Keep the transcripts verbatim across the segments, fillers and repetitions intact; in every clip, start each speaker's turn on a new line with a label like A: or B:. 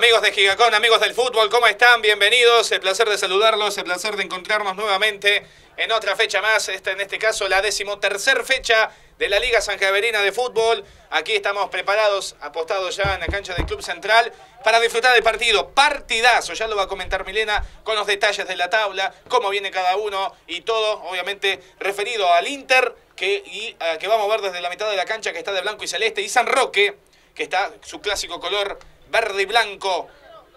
A: Amigos de Gigacón, amigos del fútbol, ¿cómo están? Bienvenidos, el placer de saludarlos, el placer de encontrarnos nuevamente en otra fecha más, esta, en este caso la decimotercer fecha de la Liga Sanjaverina de Fútbol. Aquí estamos preparados, apostados ya en la cancha del Club Central para disfrutar del partido. Partidazo, ya lo va a comentar Milena con los detalles de la tabla, cómo viene cada uno y todo, obviamente, referido al Inter, que, y, uh, que vamos a ver desde la mitad de la cancha, que está de blanco y celeste, y San Roque, que está su clásico color verde y blanco.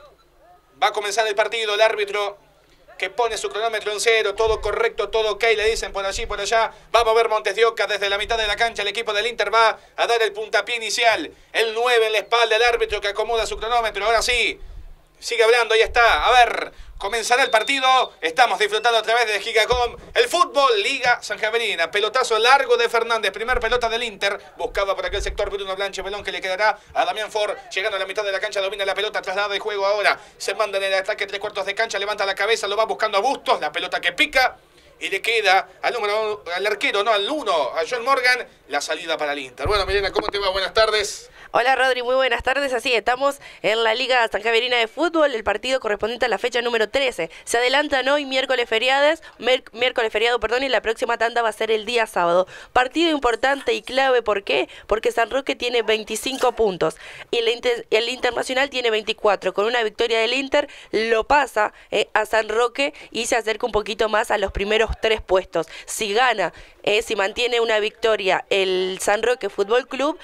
A: Va a comenzar el partido, el árbitro que pone su cronómetro en cero, todo correcto, todo ok, le dicen por allí, por allá. Vamos a ver Montes de Oca desde la mitad de la cancha, el equipo del Inter va a dar el puntapié inicial. El nueve en la espalda, el árbitro que acomoda su cronómetro, ahora sí, sigue hablando, ahí está. A ver, comenzará el partido, estamos disfrutando a través de Gigacom, el fútbol, Liga Sanjaverina, pelotazo largo de Fernández, primer pelota del Inter, buscaba por aquel sector Bruno Blanche, pelón que le quedará a Damián Ford, llegando a la mitad de la cancha, domina la pelota, traslada de juego ahora, se manda en el ataque tres cuartos de cancha, levanta la cabeza, lo va buscando a Bustos, la pelota que pica, y le queda al número, al arquero, no al uno, a John Morgan, la salida para el Inter. Bueno, Milena, ¿cómo te va? Buenas tardes.
B: Hola Rodri, muy buenas tardes. Así estamos en la Liga Sanjaverina de Fútbol, el partido correspondiente a la fecha número trece. Se adelantan hoy miércoles feriados, miércoles feriado, perdón, y la próxima tanda va a ser el día sábado. Partido importante y clave, ¿por qué? Porque San Roque tiene veinticinco puntos y el, Inter, el Internacional tiene veinticuatro. Con una victoria del Inter lo pasa eh, a San Roque y se acerca un poquito más a los primeros tres puestos. Si gana, eh, si mantiene una victoria el San Roque Fútbol Club,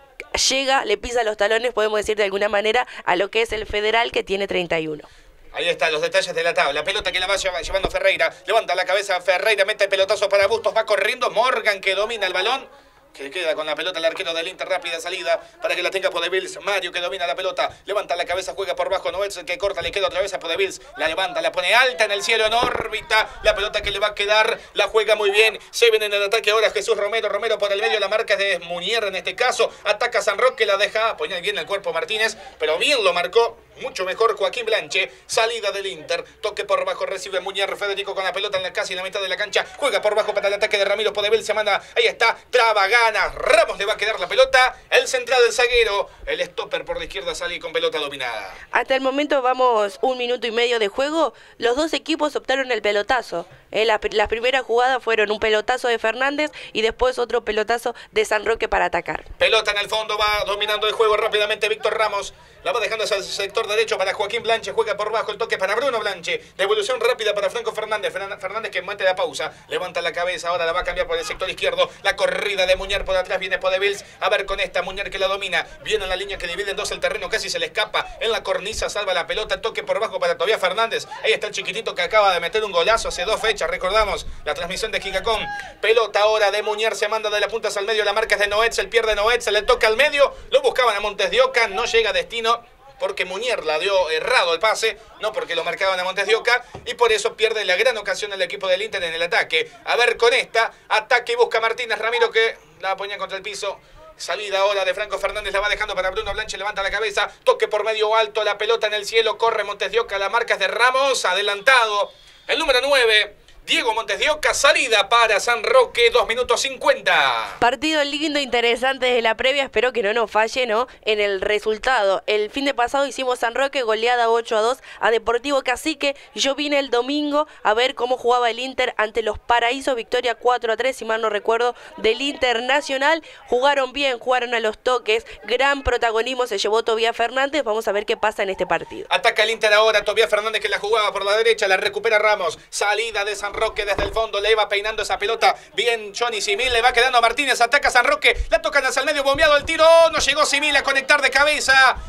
B: llega, le pisa los talones, podemos decir de alguna manera, a lo que es el Federal, que tiene treinta y uno.
A: Ahí están los detalles de la tabla. Pelota que la va llevando Ferreira. Levanta la cabeza Ferreira, mete el pelotazo para Bustos, va corriendo. Morgan que domina el balón, que queda con la pelota el arquero del Inter, rápida salida para que la tenga Podevils. Mario que domina la pelota, levanta la cabeza, juega por bajo, Noetz que corta, le queda otra vez a Podevils, la levanta, la pone alta en el cielo, en órbita, la pelota que le va a quedar, la juega muy bien, se viene en el ataque ahora Jesús Romero, Romero por el medio, la marca es de Munier en este caso, ataca San Roque, la deja, pone bien el cuerpo Martínez, pero bien lo marcó, mucho mejor Joaquín Blanche, salida del Inter, toque por bajo, recibe Munier, Federico con la pelota en la casi en la mitad de la cancha, juega por bajo para el ataque de Ramiro Podevils, se manda, ahí está, traba, gana, Ramos le va a quedar la pelota, el central del zaguero, el stopper por la izquierda sale con pelota dominada.
B: Hasta el momento vamos un minuto y medio de juego, los dos equipos optaron el pelotazo. Eh, la, las primeras jugadas fueron un pelotazo de Fernández y después otro pelotazo de San Roque para atacar.
A: Pelota en el fondo, va dominando el juego rápidamente Víctor Ramos, la va dejando hacia el sector derecho para Joaquín Blanche, juega por bajo, el toque para Bruno Blanche, devolución rápida para Franco Fernández, Fernández que mete la pausa, levanta la cabeza, ahora la va a cambiar por el sector izquierdo, la corrida de Muñer por atrás, viene Podevils, a ver con esta Muñer que la domina, viene en la línea que divide en dos el terreno, casi se le escapa, en la cornisa salva la pelota, toque por bajo para Tobias Fernández, ahí está el chiquitito que acaba de meter un golazo hace dos fechas, recordamos la transmisión de Gigacom, pelota ahora de Muñer, se manda de la punta al medio, la marca es de Noetz, el pierde Noetz, se le toca al medio, lo buscaban a Montes de Oca, no llega a destino, porque Munier la dio errado el pase, no porque lo marcaban a Montes de Oca, y por eso pierde la gran ocasión el equipo del Inter en el ataque. A ver con esta, ataque y busca Martínez Ramiro que la ponía contra el piso. Salida ahora de Franco Fernández, la va dejando para Bruno Blanche, levanta la cabeza, toque por medio alto, la pelota en el cielo, corre Montes de Oca, la marca es de Ramos, adelantado. El número nueve, Diego Montes de Oca, salida para San Roque, dos minutos cincuenta.
B: Partido lindo, interesante desde la previa, espero que no nos falle, ¿no? En el resultado. El fin de pasado hicimos San Roque, goleada ocho a dos a Deportivo Cacique. Yo vine el domingo a ver cómo jugaba el Inter ante los Paraísos, victoria cuatro a tres, si mal no recuerdo, del Internacional. Jugaron bien, jugaron a los toques, gran protagonismo se llevó Tobias Fernández. Vamos a ver qué pasa en este partido.
A: Ataca el Inter ahora, Tobias Fernández que la jugaba por la derecha, la recupera Ramos, salida de San Roque desde el fondo, le va peinando esa pelota, bien Johnny Simil, le va quedando a Martínez, ataca a San Roque, la tocan hacia el medio, bombeado el tiro, no llegó Simil a conectar de cabeza,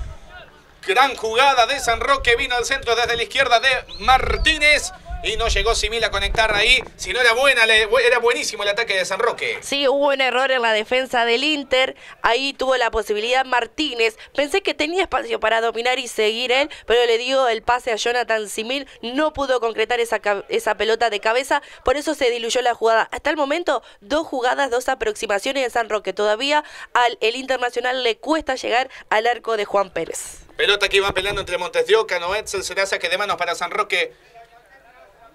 A: gran jugada de San Roque, vino al centro desde la izquierda de Martínez, y no llegó Simil a conectar ahí, si no era buena, era buenísimo el ataque de San Roque.
B: Sí, hubo un error en la defensa del Inter, ahí tuvo la posibilidad Martínez, pensé que tenía espacio para dominar y seguir él, pero le dio el pase a Jonathan Simil, no pudo concretar esa, esa pelota de cabeza, por eso se diluyó la jugada. Hasta el momento, dos jugadas, dos aproximaciones de San Roque, todavía al el Internacional le cuesta llegar al arco de Juan Pérez.
A: Pelota que iba peleando entre Montes de Oca, Noetz, será saque de manos para San Roque.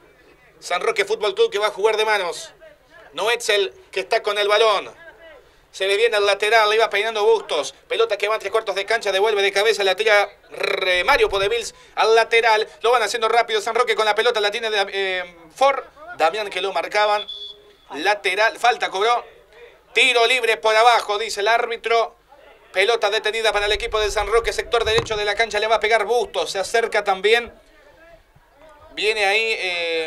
A: San Roque Fútbol Club que va a jugar de manos. Noetzel que está con el balón. Se le viene al lateral, le iba peinando Bustos. Pelota que va en tres cuartos de cancha, devuelve de cabeza, la tira Mario Podevils al lateral. Lo van haciendo rápido San Roque con la pelota, la tiene eh, Ford. Damián que lo marcaban. Lateral, falta cobró. Tiro libre por abajo, dice el árbitro. Pelota detenida para el equipo de San Roque, sector derecho de la cancha, le va a pegar Bustos. Se acerca también. Viene ahí eh,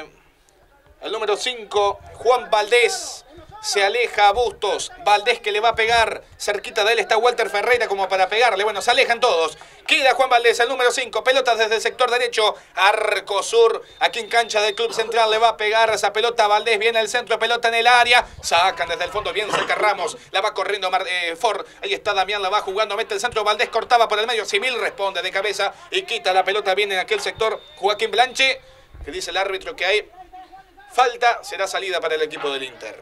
A: el número cinco, Juan Valdés. Se aleja a Bustos. Valdés que le va a pegar. Cerquita de él está Walter Ferreira como para pegarle. Bueno, se alejan todos. Queda Juan Valdés, el número cinco. Pelota desde el sector derecho. Arco Sur. Aquí en cancha del Club Central le va a pegar esa pelota. Valdés viene al centro. Pelota en el área. Sacan desde el fondo. Bien cerca Ramos. La va corriendo Mar eh, Ford. Ahí está Damián. La va jugando. Mete el centro. Valdés cortaba por el medio. Simil responde de cabeza y quita la pelota. Viene en aquel sector Joaquín Blanche. Que dice el árbitro que hay falta. Será salida para el equipo del Inter.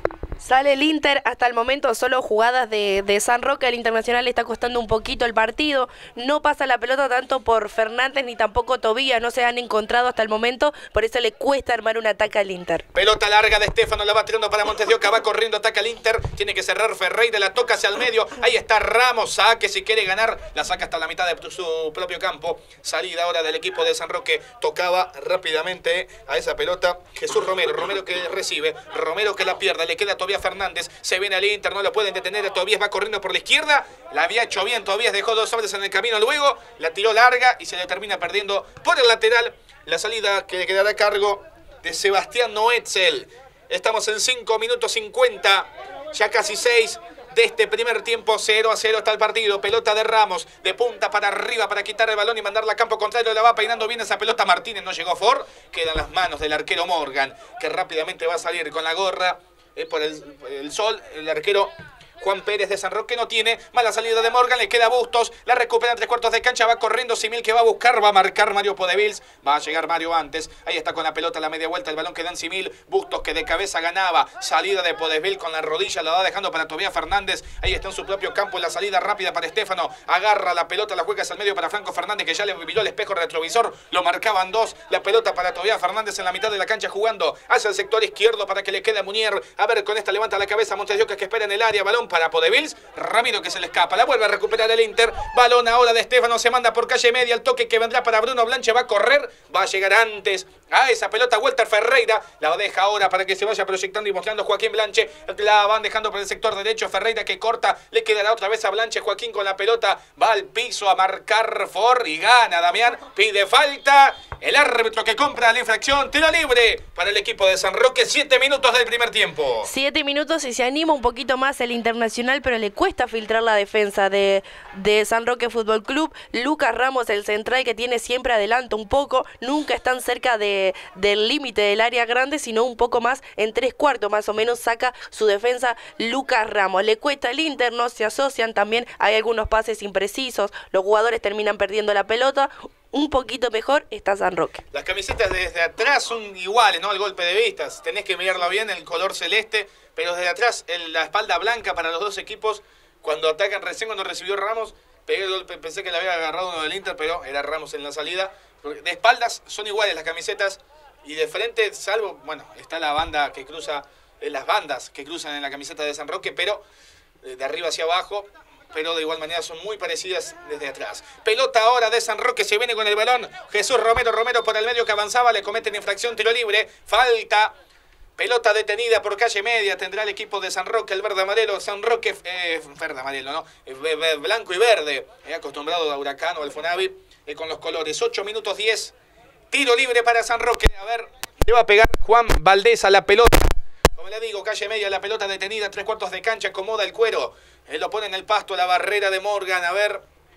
B: Sale el Inter, hasta el momento solo jugadas de, de San Roque. El Internacional le está costando un poquito el partido. No pasa la pelota tanto por Fernández ni tampoco Tobías. No se han encontrado hasta el momento. Por eso le cuesta armar un ataque al Inter.
A: Pelota larga de Estefano, la va tirando para Montes de Oca. Va corriendo, ataca al Inter. Tiene que cerrar Ferreira, la toca hacia el medio. Ahí está Ramos, saque si quiere ganar. La saca hasta la mitad de su propio campo. Salida ahora del equipo de San Roque. Tocaba rápidamente a esa pelota Jesús Romero. Romero que recibe. Romero que la pierde. Le queda todavía Fernández, se viene al Inter, no lo pueden detener, Tobías va corriendo por la izquierda, la había hecho bien, Tobías dejó dos hombres en el camino, luego la tiró larga y se le termina perdiendo por el lateral, la salida que quedará a cargo de Sebastián Noetzel. Estamos en cinco minutos cincuenta, ya casi seis de este primer tiempo, cero a cero está el partido. Pelota de Ramos, de punta para arriba para quitar el balón y mandarla a campo contrario. La va peinando bien esa pelota Martínez, no llegó Ford, queda en las manos del arquero Morgan, que rápidamente va a salir con la gorra eh, por el, el sol. El arquero Juan Pérez de San Roque no tiene. Mala salida de Morgan, le queda Bustos. La recupera en tres cuartos de cancha, va corriendo Simil que va a buscar, va a marcar Mario Podevils. Va a llegar Mario antes. Ahí está con la pelota a la media vuelta, el balón queda en Simil. Bustos que de cabeza ganaba. Salida de Podevils con la rodilla, la va dejando para Tobías Fernández. Ahí está en su propio campo, la salida rápida para Estefano. Agarra la pelota, la juega hacia el medio para Franco Fernández, que ya le miró el espejo retrovisor. Lo marcaban dos. La pelota para Tobías Fernández en la mitad de la cancha jugando hacia el sector izquierdo para que le quede a Munier. A ver, con esta levanta la cabeza Montes de Oca que espera en el área. Balón para Podevils. Ramiro que se le escapa, la vuelve a recuperar el Inter. Balón ahora de Estefano, se manda por calle media. El toque que vendrá para Bruno Blanche, va a correr, va a llegar antes a esa pelota Walter Ferreira. La deja ahora para que se vaya proyectando y mostrando Joaquín Blanche. La van dejando por el sector derecho. Ferreira que corta, le quedará otra vez a Blanche. Joaquín con la pelota, va al piso a marcar Ford y gana Damián. Pide falta. El árbitro que compra la infracción, tiro libre para el equipo de San Roque. Siete minutos del primer tiempo.
B: Siete minutos y se anima un poquito más el Internacional, pero le cuesta filtrar la defensa de, de San Roque Fútbol Club. Lucas Ramos, el central que tiene siempre adelante un poco, nunca están cerca de, del límite del área grande, sino un poco más, en tres cuartos más o menos saca su defensa Lucas Ramos. Le cuesta el Inter, no se asocian, también hay algunos pases imprecisos, los jugadores terminan perdiendo la pelota. Un poquito mejor está San Roque.
A: Las camisetas desde atrás son iguales, ¿no? Al golpe de vistas. Tenés que mirarlo bien, el color celeste, pero desde atrás el, la espalda blanca para los dos equipos. Cuando atacan, recién cuando recibió Ramos, pegué el golpe, pensé que le había agarrado uno del Inter, pero era Ramos en la salida. De espaldas son iguales las camisetas y de frente, salvo, bueno, está la banda que cruza, eh, las bandas que cruzan en la camiseta de San Roque, pero eh, de arriba hacia abajo. Pero de igual manera son muy parecidas desde atrás. Pelota ahora de San Roque, se viene con el balón. Jesús Romero, Romero por el medio que avanzaba, le cometen infracción, tiro libre, falta. Pelota detenida por calle media, tendrá el equipo de San Roque, el verde amarelo, San Roque, eh, verde amarelo, ¿no? Eh, blanco y verde, eh, acostumbrado a Huracán o al Fonavi, eh, con los colores. ocho minutos diez, tiro libre para San Roque. A ver, le va a pegar Juan Valdés a la pelota. Como le digo, calle media, la pelota detenida, tres cuartos de cancha, acomoda el cuero. Él lo pone en el pasto, la barrera de Morgan, a ver.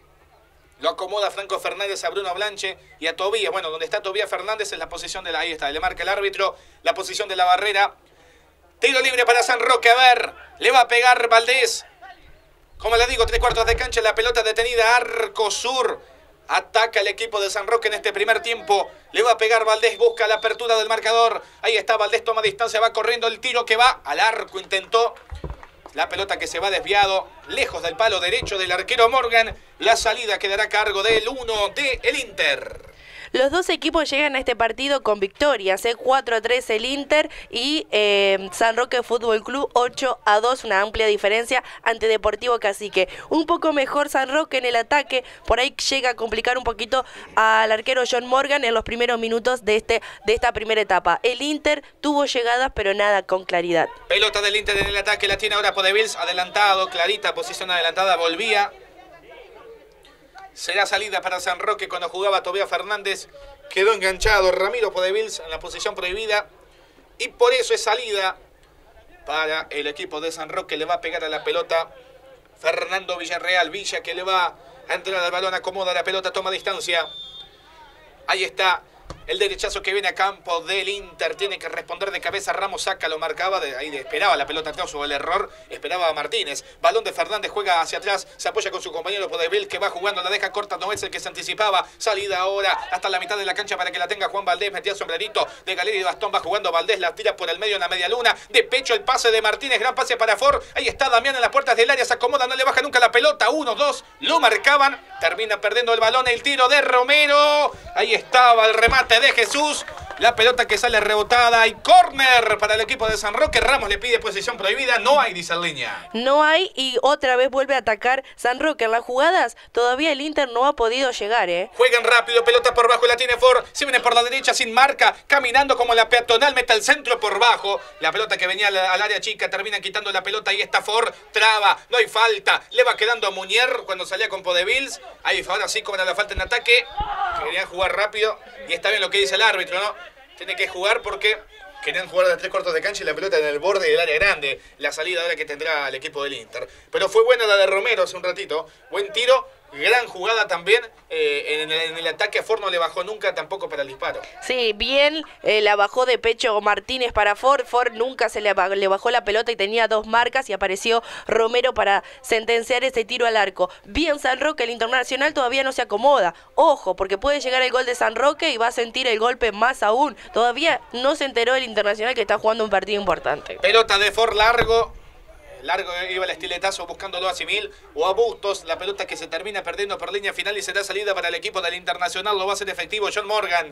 A: Lo acomoda Franco Fernández a Bruno Blanche y a Tobías. Bueno, donde está Tobías Fernández es la posición de la... Ahí está, le marca el árbitro la posición de la barrera. Tiro libre para San Roque, a ver. Le va a pegar Valdés. Como le digo, tres cuartos de cancha, la pelota detenida, Arco Sur. Ataca el equipo de San Roque en este primer tiempo. Le va a pegar Valdés, busca la apertura del marcador. Ahí está, Valdés toma distancia, va corriendo el tiro que va al arco. Intentó la pelota que se va desviado, lejos del palo derecho del arquero Morgan. La salida quedará a cargo del uno de el Inter.
B: Los dos equipos llegan a este partido con victorias, ¿eh? cuatro a tres el Inter y eh, San Roque Fútbol Club ocho a dos, una amplia diferencia ante Deportivo Cacique. Un poco mejor San Roque en el ataque, por ahí llega a complicar un poquito al arquero John Morgan en los primeros minutos de, este, de esta primera etapa. El Inter tuvo llegadas, pero nada con claridad.
A: Pelota del Inter en el ataque, la tiene ahora Podevils, adelantado, clarita, posición adelantada, volvía. Será salida para San Roque cuando jugaba Tobías Fernández. Quedó enganchado Ramiro Podevils en la posición prohibida. Y por eso es salida para el equipo de San Roque. Le va a pegar a la pelota Fernando Villarreal. Villa que le va a entrar al balón, acomoda la pelota, toma distancia. Ahí está el derechazo que viene a campo del Inter. Tiene que responder de cabeza. Ramos saca, lo marcaba. De ahí esperaba la pelota atrás o el error. Esperaba a Martínez. Balón de Fernández, juega hacia atrás. Se apoya con su compañero Podevils que va jugando. La deja corta. No es el que se anticipaba. Salida ahora hasta la mitad de la cancha para que la tenga Juan Valdés. Metía sombrerito de Galera y Bastón. Va jugando Valdés. La tira por el medio en la media luna. De pecho el pase de Martínez. Gran pase para Ford. Ahí está Damián en las puertas del área. Se acomoda. No le baja nunca la pelota. Uno, dos. Lo marcaban. Termina perdiendo el balón. El tiro de Romero. Ahí estaba el remate de Jesús. La pelota que sale rebotada y córner para el equipo de San Roque. Ramos le pide posición prohibida. No hay, dice en línea.
B: No hay y otra vez vuelve a atacar San Roque. En las jugadas todavía el Inter no ha podido llegar, ¿eh?
A: Juegan rápido, pelota por bajo, la tiene Ford. Se viene por la derecha sin marca, caminando como la peatonal, mete el centro por bajo. La pelota que venía al, al área chica, termina quitando la pelota. Ahí está Ford, traba, no hay falta. Le va quedando a Muñer cuando salía con Podevils. Ahí ahora sí cobra la falta en ataque. Querían jugar rápido y está bien lo que dice el árbitro, ¿no? Tiene que jugar porque querían jugar de tres cuartos de cancha y la pelota en el borde del área grande. La salida ahora que tendrá el equipo del Inter. Pero fue buena la de Romero hace un ratito. Buen tiro. Gran jugada también. Eh, en, el, en el ataque a Ford no le bajó nunca tampoco para el disparo.
B: Sí, bien, eh, la bajó de pecho Martínez para Ford. Ford nunca se le, le bajó la pelota y tenía dos marcas y apareció Romero para sentenciar ese tiro al arco. Bien San Roque, el Internacional todavía no se acomoda. Ojo, porque puede llegar el gol de San Roque y va a sentir el golpe más aún. Todavía no se enteró el Internacional que está jugando un partido importante.
A: Pelota de Ford largo. Largo iba el estiletazo buscándolo a Simil o a Bustos. La pelota que se termina perdiendo por línea final y será salida para el equipo del Internacional. Lo va a hacer efectivo John Morgan.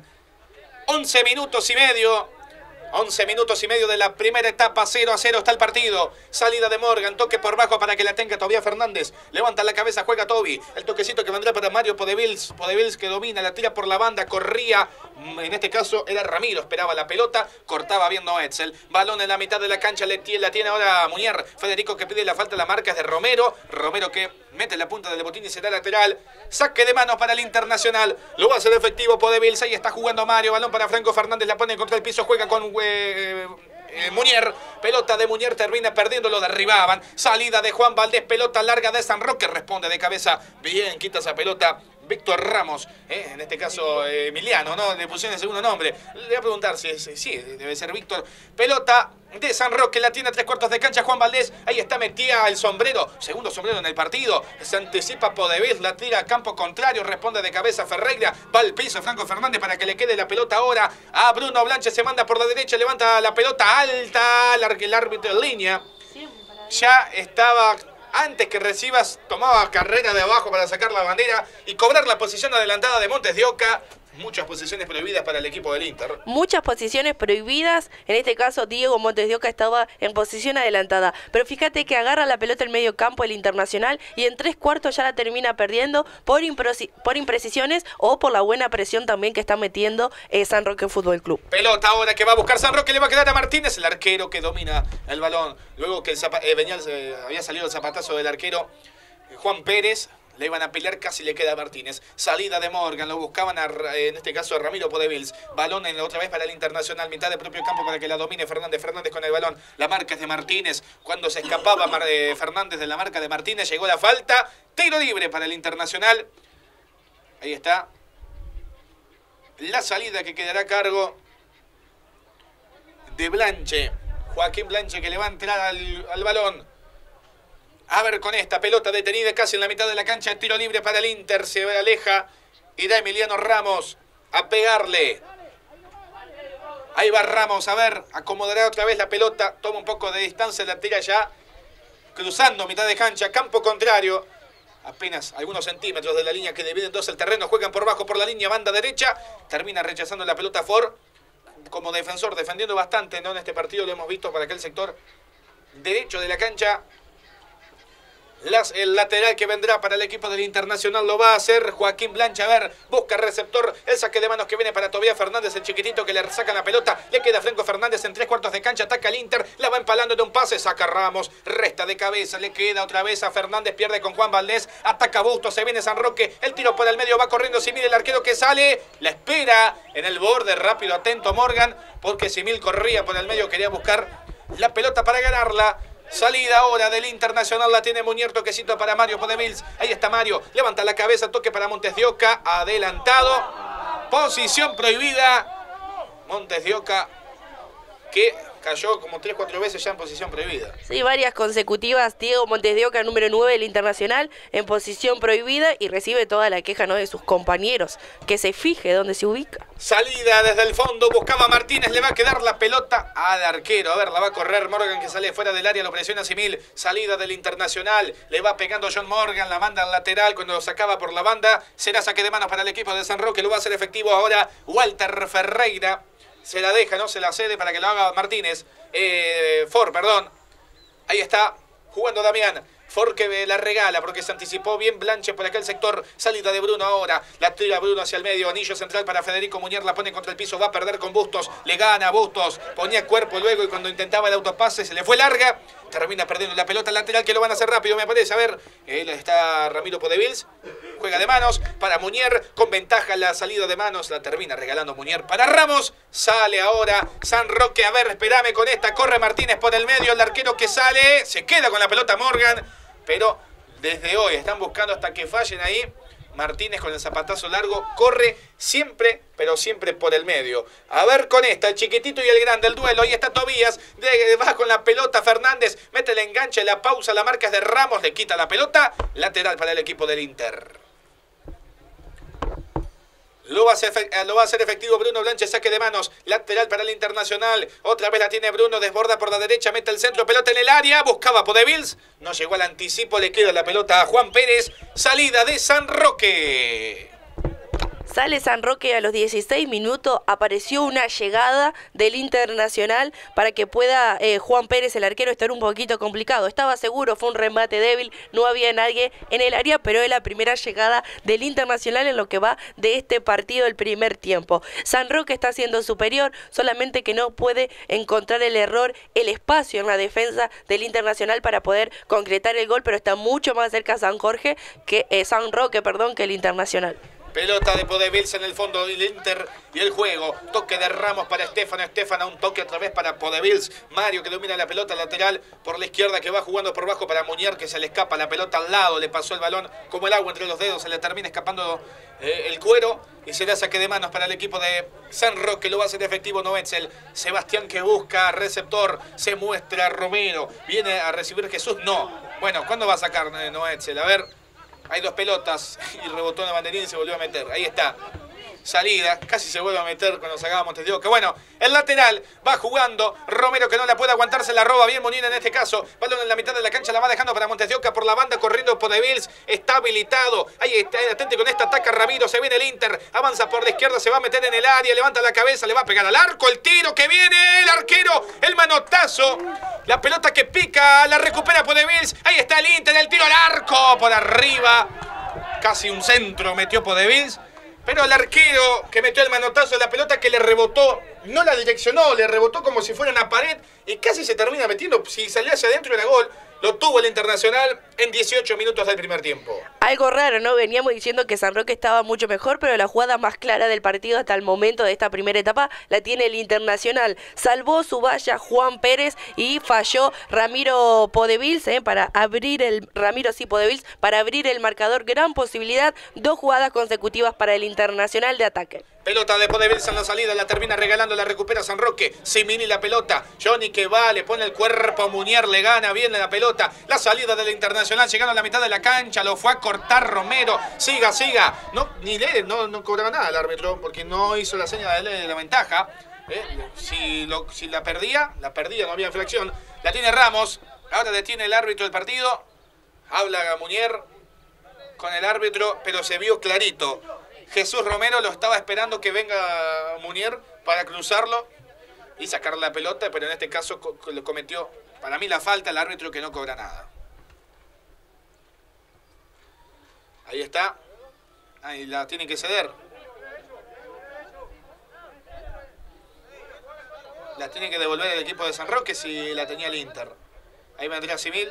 A: once minutos y medio. once minutos y medio de la primera etapa. cero a cero está el partido. Salida de Morgan. Toque por bajo para que la tenga Tobías Fernández. Levanta la cabeza, juega Toby. El toquecito que vendrá para Mario Podevils. Podevils que domina, la tira por la banda. Corría. En este caso era Ramiro. Esperaba la pelota. Cortaba viendo a Etzel. Balón en la mitad de la cancha. La tiene ahora Muñer. Federico que pide la falta. La marca es de Romero. Romero que mete la punta del botín y será lateral. Saque de manos para el Internacional. Lo va a hacer efectivo Podevils. Ahí está jugando Mario. Balón para Franco Fernández. La pone contra el piso. Juega con eh, eh, Muñer. Pelota de Muñer. Termina perdiendo. Lo derribaban. Salida de Juan Valdés. Pelota larga de San Roque. Responde de cabeza. Bien. Quita esa pelota Víctor Ramos, eh, en este caso eh, Emiliano, ¿no? Le pusieron el segundo nombre. Le voy a preguntar si es, sí, debe ser Víctor. Pelota de San Roque, la tiene a tres cuartos de cancha Juan Valdés. Ahí está, metía el sombrero. Segundo sombrero en el partido. Se anticipa Podevils, la tira a campo contrario. Responde de cabeza Ferreira. Va al piso Franco Fernández para que le quede la pelota ahora a Bruno Blanche. Se manda por la derecha, levanta la pelota alta. El árbitro en línea. Ya estaba... Antes que recibas, tomaba carrera de abajo para sacar la bandera y cobrar la posición adelantada de Montes de Oca. Muchas posiciones prohibidas para el equipo del Inter.
B: Muchas posiciones prohibidas. En este caso, Diego Montes de Oca estaba en posición adelantada. Pero fíjate que agarra la pelota en medio campo el Internacional y en tres cuartos ya la termina perdiendo por, por imprecisiones o por la buena presión también que está metiendo eh, San Roque Fútbol Club.
A: Pelota ahora que va a buscar San Roque, le va a quedar a Martínez, el arquero que domina el balón. Luego que el eh, venía, eh, había salido el zapatazo del arquero eh, Juan Pérez. Le iban a pelear, casi le queda a Martínez. Salida de Morgan, lo buscaban a, en este caso a Ramiro Podevils. Balón en, otra vez para el Internacional, mitad de propio campo para que la domine Fernández. Fernández con el balón, la marca es de Martínez. Cuando se escapaba eh, Fernández de la marca de Martínez, llegó la falta. Tiro libre para el Internacional. Ahí está. La salida que quedará a cargo de Blanche. Joaquín Blanche que le va a entrar al, al balón. A ver con esta pelota detenida casi en la mitad de la cancha. Tiro libre para el Inter. Se aleja y da Emiliano Ramos a pegarle. Ahí va Ramos. A ver, acomodará otra vez la pelota. Toma un poco de distancia. La tira ya cruzando mitad de cancha. Campo contrario. apenas algunos centímetros de la línea que dividen dos el terreno, juegan por bajo por la línea, banda derecha, termina rechazando la pelota Ford como defensor, defendiendo bastante, ¿no? En este partido lo hemos visto para aquel sector derecho de la cancha. Las, el lateral que vendrá para el equipo del Internacional lo va a hacer Joaquín Blancha. A ver, busca receptor, el saque de manos que viene para Tobías Fernández, el chiquitito que le sacan la pelota, le queda Franco Fernández en tres cuartos de cancha, ataca al Inter, la va empalando de un pase, saca Ramos, resta de cabeza, le queda otra vez a Fernández, pierde con Juan Valdés, ataca Bustos, se viene San Roque, el tiro por el medio, va corriendo Simil, el arquero que sale, la espera en el borde, rápido, atento Morgan, porque Simil corría por el medio, quería buscar la pelota para ganarla. Salida ahora del Internacional, la tiene Muñer, toquecito para Mario Podevils. Ahí está Mario, levanta la cabeza, toque para Montes de Oca, adelantado. Posición prohibida. Montes de Oca que cayó como tres, cuatro veces ya en posición prohibida.
B: Sí, varias consecutivas. Diego Montes de Oca, número nueve del Internacional, en posición prohibida y recibe toda la queja, ¿no?, de sus compañeros. Que se fije dónde se ubica.
A: Salida desde el fondo, buscaba Martínez, le va a quedar la pelota al arquero. A ver, la va a correr Morgan que sale fuera del área, lo presiona Simil. Salida del Internacional, le va pegando John Morgan, la manda al lateral cuando lo sacaba por la banda. Será saque de manos para el equipo de San Roque, lo va a hacer efectivo ahora Walter Ferreira. Se la deja, ¿no? Se la cede para que lo haga Martínez. Eh, Ford, perdón. Ahí está jugando Damián. Ford que la regala porque se anticipó bien Blanche por aquel sector. Salida de Bruno ahora. La tira Bruno hacia el medio. Anillo central para Federico Muñer. La pone contra el piso. Va a perder con Bustos. Le gana a Bustos. Ponía cuerpo luego y cuando intentaba el autopase se le fue larga. Termina perdiendo la pelota lateral que lo van a hacer rápido, me parece. A ver, él está Ramiro Podevils. Juega de manos para Muñer. Con ventaja la salida de manos. La termina regalando Muñer para Ramos. Sale ahora San Roque. A ver, espérame con esta. Corre Martínez por el medio. El arquero que sale. Se queda con la pelota Morgan. Pero desde hoy están buscando hasta que fallen ahí. Martínez con el zapatazo largo. Corre siempre, pero siempre por el medio. A ver con esta, el chiquitito y el grande, el duelo. Ahí está Tobías. De, va con la pelota Fernández. Mete el enganche, la pausa, la marca es de Ramos. Le quita la pelota. Lateral para el equipo del Inter. Lo va, a hacer, lo va a hacer efectivo Bruno Blanche, saque de manos, lateral para el Internacional. Otra vez la tiene Bruno, desborda por la derecha, mete el centro, pelota en el área, buscaba Podevils. No llegó al anticipo, le queda la pelota a Juan Pérez. Salida de San Roque.
B: Sale San Roque a los dieciséis minutos, apareció una llegada del Internacional para que pueda eh, Juan Pérez, el arquero, estar un poquito complicado. Estaba seguro, fue un remate débil, no había nadie en el área, pero es la primera llegada del Internacional en lo que va de este partido el primer tiempo. San Roque está siendo superior, solamente que no puede encontrar el error, el espacio en la defensa del Internacional para poder concretar el gol, pero está mucho más cerca San Jorge que eh, San Roque, perdón, que el Internacional.
A: Pelota de Podevils en el fondo del Inter y el juego. Toque de Ramos para Estefano. Estefano, un toque otra vez para Podevils. Mario que domina la pelota lateral por la izquierda que va jugando por bajo para Muñer que se le escapa la pelota al lado. Le pasó el balón como el agua entre los dedos. Se le termina escapando eh, el cuero y será saque de manos para el equipo de San Roque. Lo va a hacer efectivo Noetzel. Sebastián que busca receptor. Se muestra Romero. Viene a recibir Jesús. No. Bueno, ¿cuándo va a sacar eh, Noetzel? A ver. Hay dos pelotas y rebotó en la banderín y se volvió a meter. Ahí está. Salida. Casi se vuelve a meter cuando sacaba Montes de Oca. Bueno, el lateral va jugando. Romero que no la puede aguantar, se la roba bien Molina en este caso. Balón en la mitad de la cancha, la va dejando para Montes de Oca por la banda, corriendo Podevils. Está habilitado. Ahí está, atente con esta, ataca Ramiro. Se viene el Inter. Avanza por la izquierda, se va a meter en el área. Levanta la cabeza, le va a pegar al arco. El tiro que viene. El arquero. El manotazo. La pelota que pica, la recupera Podevils. Ahí está el Inter, el tiro al arco. Por arriba. Casi un centro metió Podevils. Pero el arquero que metió el manotazo, la pelota que le rebotó, no la direccionó, le rebotó como si fuera una pared y casi se termina metiendo. Si salía hacia adentro era gol. Lo tuvo el Internacional en dieciocho minutos del primer tiempo.
B: Algo raro, ¿no? Veníamos diciendo que San Roque estaba mucho mejor, pero la jugada más clara del partido hasta el momento de esta primera etapa la tiene el Internacional. Salvó su valla Juan Pérez y falló Ramiro Podevils, ¿eh? Para abrir el... Ramiro sí, Podevils, para abrir el marcador. Gran posibilidad, dos jugadas consecutivas para el Internacional de ataque.
A: Pelota de Podevils en la salida, la termina regalando, la recupera San Roque. Simini la pelota, Johnny que va, le pone el cuerpo, Muñer le gana bien la pelota. La salida del Internacional llegando a la mitad de la cancha, lo fue a cortar Romero. Siga, siga. No, ni le, no, no cobraba nada el árbitro porque no hizo la seña de, de la ventaja. ¿Eh? Si, lo, si la perdía, la perdía, no había infracción. La tiene Ramos, ahora detiene el árbitro del partido. Habla Muñer. con el árbitro, pero se vio clarito. Jesús Romero lo estaba esperando que venga Munier para cruzarlo y sacar la pelota, pero en este caso lo cometió, para mí, la falta, el árbitro que no cobra nada. Ahí está. Ahí la tiene que ceder. La tiene que devolver el equipo de San Roque si la tenía el Inter. Ahí vendría Simil.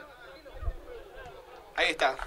A: Ahí está.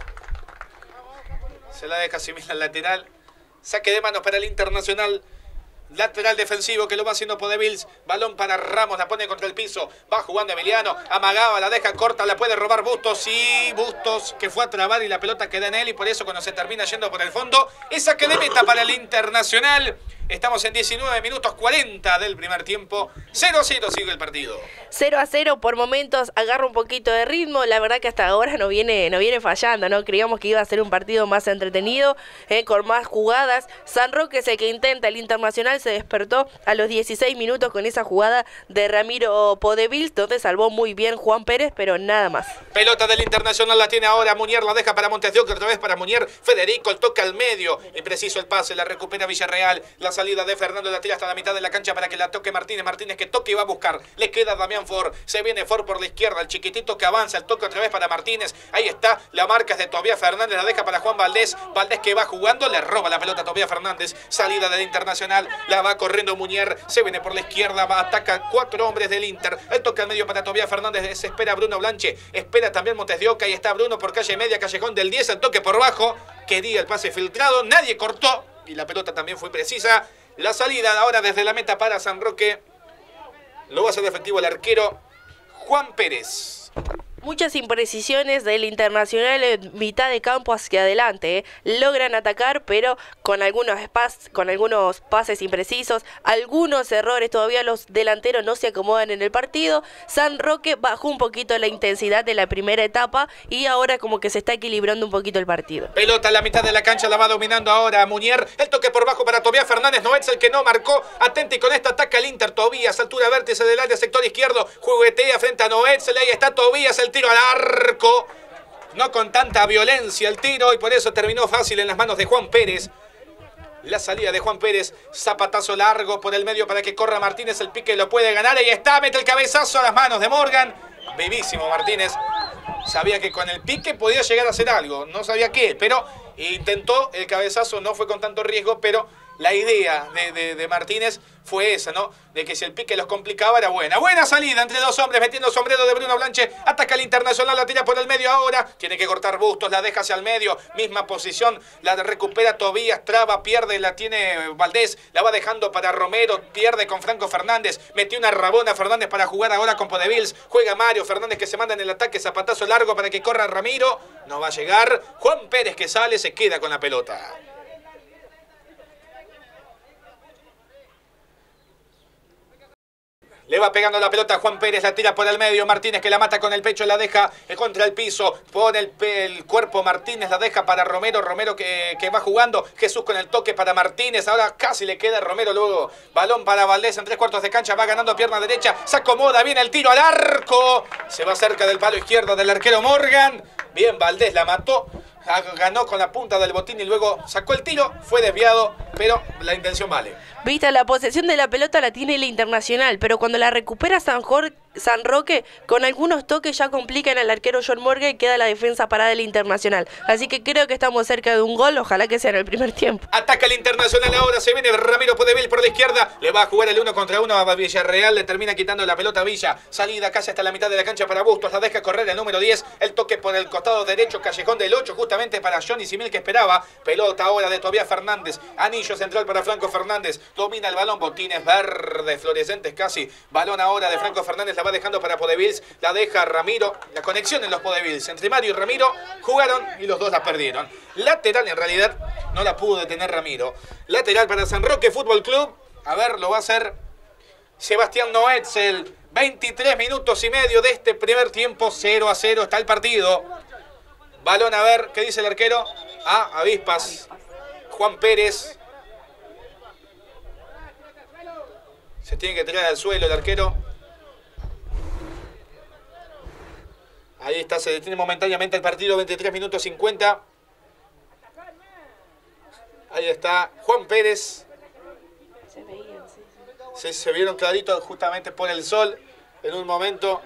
A: Se la deja Simil al lateral. Saque de manos para el Internacional. Lateral defensivo que lo va haciendo Podevils. Balón para Ramos, la pone contra el piso. Va jugando Emiliano. Amagaba, la deja corta, la puede robar Bustos. Sí, Bustos que fue a trabar y la pelota queda en él. Y por eso cuando se termina yendo por el fondo, esa que de meta para el Internacional. Estamos en diecinueve minutos cuarenta del primer tiempo. cero a cero sigue el partido.
B: cero a cero, por momentos agarra un poquito de ritmo. La verdad que hasta ahora no viene, no viene fallando, ¿no? Creíamos que iba a ser un partido más entretenido, eh, con más jugadas. San Roque es el que intenta, el Internacional se despertó a los dieciséis minutos con esa jugada de Ramiro Podevils, donde salvó muy bien Juan Pérez, pero nada más.
A: Pelota del Internacional la tiene ahora Munier, la deja para Montes de Oca, otra vez para Munier. Federico, el toque al medio. Impreciso el pase, la recupera Villarreal. La salida de Fernando, la tira hasta la mitad de la cancha para que la toque Martínez. Martínez que toque y va a buscar. Le queda Damián Ford. Se viene Ford por la izquierda. El chiquitito que avanza. El toque otra vez para Martínez. Ahí está. La marca es de Tobias Fernández. La deja para Juan Valdés. Valdés que va jugando. Le roba la pelota a Tobias Fernández. Salida del Internacional. La va corriendo Munier. Se viene por la izquierda. Va, ataca cuatro hombres del Inter. El toque al medio para Tobias Fernández. Se espera Bruno Blanche. Espera también Montes de Oca. Ahí está Bruno por calle media. Callejón del diez. El toque por bajo. Quería el pase filtrado. Nadie cortó. Y la pelota también fue precisa. La salida ahora desde la meta para San Roque. Lo va a hacer efectivo el arquero Juan Pérez.
B: Muchas imprecisiones del Internacional en mitad de campo hacia adelante, ¿eh? Logran atacar, pero con algunos, pas con algunos pases imprecisos, algunos errores. Todavía los delanteros no se acomodan en el partido. San Roque bajó un poquito la intensidad de la primera etapa y ahora como que se está equilibrando un poquito el partido.
A: Pelota a la mitad de la cancha, la va dominando ahora Munier. El toque por bajo para Tobias Fernández. No es el que no marcó. Atento y con esta ataca el Inter. Tobias, altura vértice del área, sector izquierdo. Juguetea frente a Noetzel. Ahí está Tobias, el tiro al arco, no con tanta violencia el tiro y por eso terminó fácil en las manos de Juan Pérez. La salida de Juan Pérez, zapatazo largo por el medio para que corra Martínez, el pique lo puede ganar, ahí está, mete el cabezazo a las manos de Morgan. Vivísimo Martínez, sabía que con el pique podía llegar a hacer algo, no sabía qué, pero intentó el cabezazo, no fue con tanto riesgo, pero la idea de, de, de Martínez fue esa, ¿no? De que si el pique los complicaba era buena. Buena salida entre dos hombres, metiendo sombrero de Bruno Blanche. Ataca el Internacional, la tira por el medio ahora. Tiene que cortar Bustos, la deja hacia el medio. Misma posición, la recupera Tobías, traba, pierde, la tiene Valdés. La va dejando para Romero, pierde con Franco Fernández. Metió una rabona Fernández para jugar ahora con Podevils. Juega Mario Fernández que se manda en el ataque, zapatazo largo para que corra Ramiro. No va a llegar. Juan Pérez que sale, se queda con la pelota. Le va pegando la pelota a Juan Pérez, la tira por el medio. Martínez que la mata con el pecho, la deja contra el piso. Pone el, el cuerpo Martínez, la deja para Romero. Romero que, que va jugando. Jesús con el toque para Martínez. Ahora casi le queda Romero luego. Balón para Valdés en tres cuartos de cancha. Va ganando pierna derecha. Se acomoda bien el tiro al arco. Se va cerca del palo izquierdo del arquero Morgan. Bien, Valdés la mató. Ganó con la punta del botín y luego sacó el tiro. Fue desviado, pero la intención vale.
B: Vista, la posesión de la pelota la tiene el Internacional, pero cuando la recupera San, Jorge, San Roque, con algunos toques ya complican al arquero John Morgan y queda la defensa parada del Internacional. Así que creo que estamos cerca de un gol, ojalá que sea en el primer tiempo.
A: Ataca el Internacional ahora, se viene Ramiro Podevils por la izquierda, le va a jugar el uno contra uno a Villarreal, le termina quitando la pelota a Villa. Salida casi hasta la mitad de la cancha para Bustos, la deja correr el número diez, el toque por el costado derecho, callejón del ocho, justamente para Johnny Simil que esperaba. Pelota ahora de Tobias Fernández, anillo central para Franco Fernández, domina el balón, botines verdes, fluorescentes casi. Balón ahora de Franco Fernández, la va dejando para Podevils, la deja Ramiro. La conexión en los Podevils entre Mario y Ramiro jugaron y los dos la perdieron. Lateral en realidad no la pudo detener Ramiro. Lateral para San Roque Fútbol Club. A ver, lo va a hacer Sebastián Noetzel. veintitrés minutos y medio de este primer tiempo, cero a cero está el partido. Balón a ver, ¿qué dice el arquero? Ah, Avispas. Juan Pérez. Se tiene que tirar al suelo el arquero. Ahí está, se detiene momentáneamente el partido, veintitrés minutos cincuenta. Ahí está Juan Pérez.
B: Se veían, sí, sí.
A: Se, se vieron clarito justamente por el sol en un momento.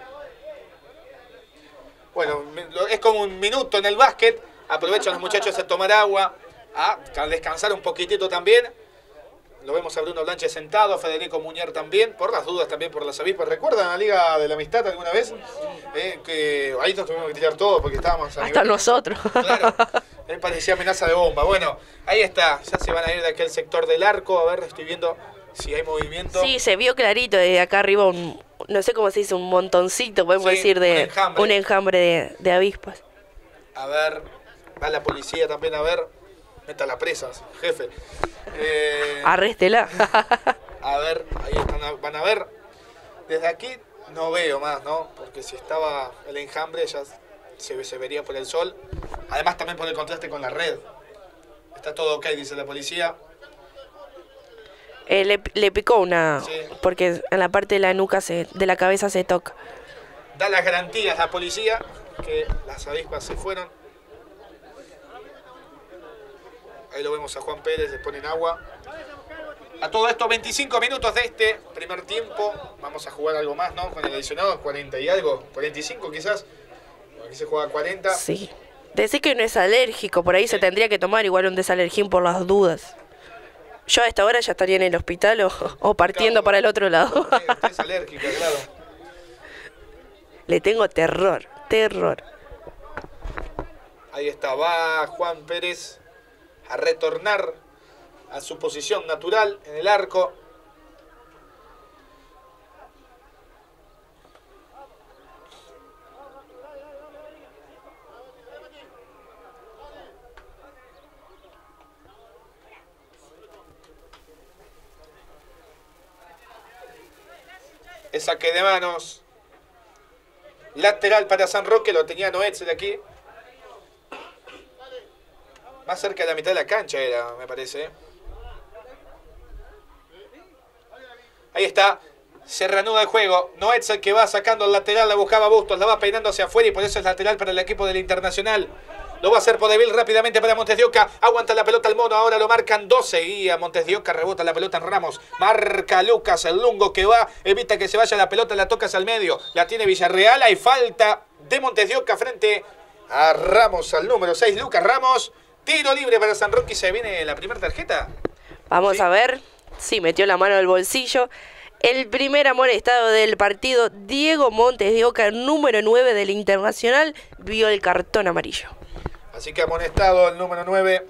A: Bueno, es como un minuto en el básquet. Aprovechan los muchachos a tomar agua, a descansar un poquitito también. Lo vemos a Bruno Blanche sentado, a Federico Muñer también, por las dudas también por las avispas. ¿Recuerdan la Liga de la Amistad alguna vez? Eh, que ahí nos tuvimos que tirar todo porque estábamos... A
B: Hasta
A: nivel...
B: nosotros.
A: Claro, eh, parecía amenaza de bomba. Bueno, ahí está, ya se van a ir de aquel sector del arco. A ver, estoy viendo si hay movimiento.
B: Sí, se vio clarito desde acá arriba, un, no sé cómo se dice, un montoncito, podemos
A: Sí,
B: decir, de
A: un enjambre,
B: un enjambre de, de avispas.
A: A ver, va la policía también, a ver. Meta las presas, jefe. Eh,
B: Arréstela.
A: a ver, ahí están, van a ver. Desde aquí no veo más, ¿no? Porque si estaba el enjambre ya se, se vería por el sol. Además también por el contraste con la red. Está todo ok, dice la policía.
B: Eh, le, le picó una,
A: Sí.
B: porque en la parte de la nuca, se, de la cabeza se toca.
A: Da las garantías la policía que las avispas se fueron. Ahí lo vemos a Juan Pérez, le ponen agua. A todo esto, veinticinco minutos de este primer tiempo. Vamos a jugar algo más, ¿no? Con el adicionado, cuarenta y algo, cuarenta y cinco quizás. Aquí se juega cuarenta.
B: Sí. Decir que no es alérgico, por ahí se tendría que tomar igual un desalergín por las dudas. Yo a esta hora ya estaría en el hospital o, o partiendo
A: Claro.
B: para el otro lado.
A: Usted, usted es alérgica, claro.
B: Le tengo terror, terror.
A: Ahí está, va Juan Pérez a retornar a su posición natural en el arco. El saque de manos. Lateral para San Roque, lo tenía Noetzel aquí. Más cerca de la mitad de la cancha era, me parece. Ahí está. Se reanuda el juego. Noetzel que va sacando el lateral, la buscaba Bustos, la va peinando hacia afuera y por eso es lateral para el equipo del Internacional. Lo va a hacer Podevil rápidamente para Montes de Oca. Aguanta la pelota el mono, ahora lo marcan doce. Y a Montes de Oca rebota la pelota en Ramos. Marca Lucas, el lungo que va. Evita que se vaya la pelota, la toca hacia el medio. La tiene Villarreal. Hay falta de Montes de Oca frente a Ramos, al número seis. Lucas Ramos. Tiro libre para San Roque y se viene la primera tarjeta.
B: Vamos
A: Sí.
B: a ver. Sí, metió la mano al bolsillo. El primer amonestado del partido, Diego Montes de Oca, número nueve del Internacional, vio el cartón amarillo.
A: Así que amonestado el número nueve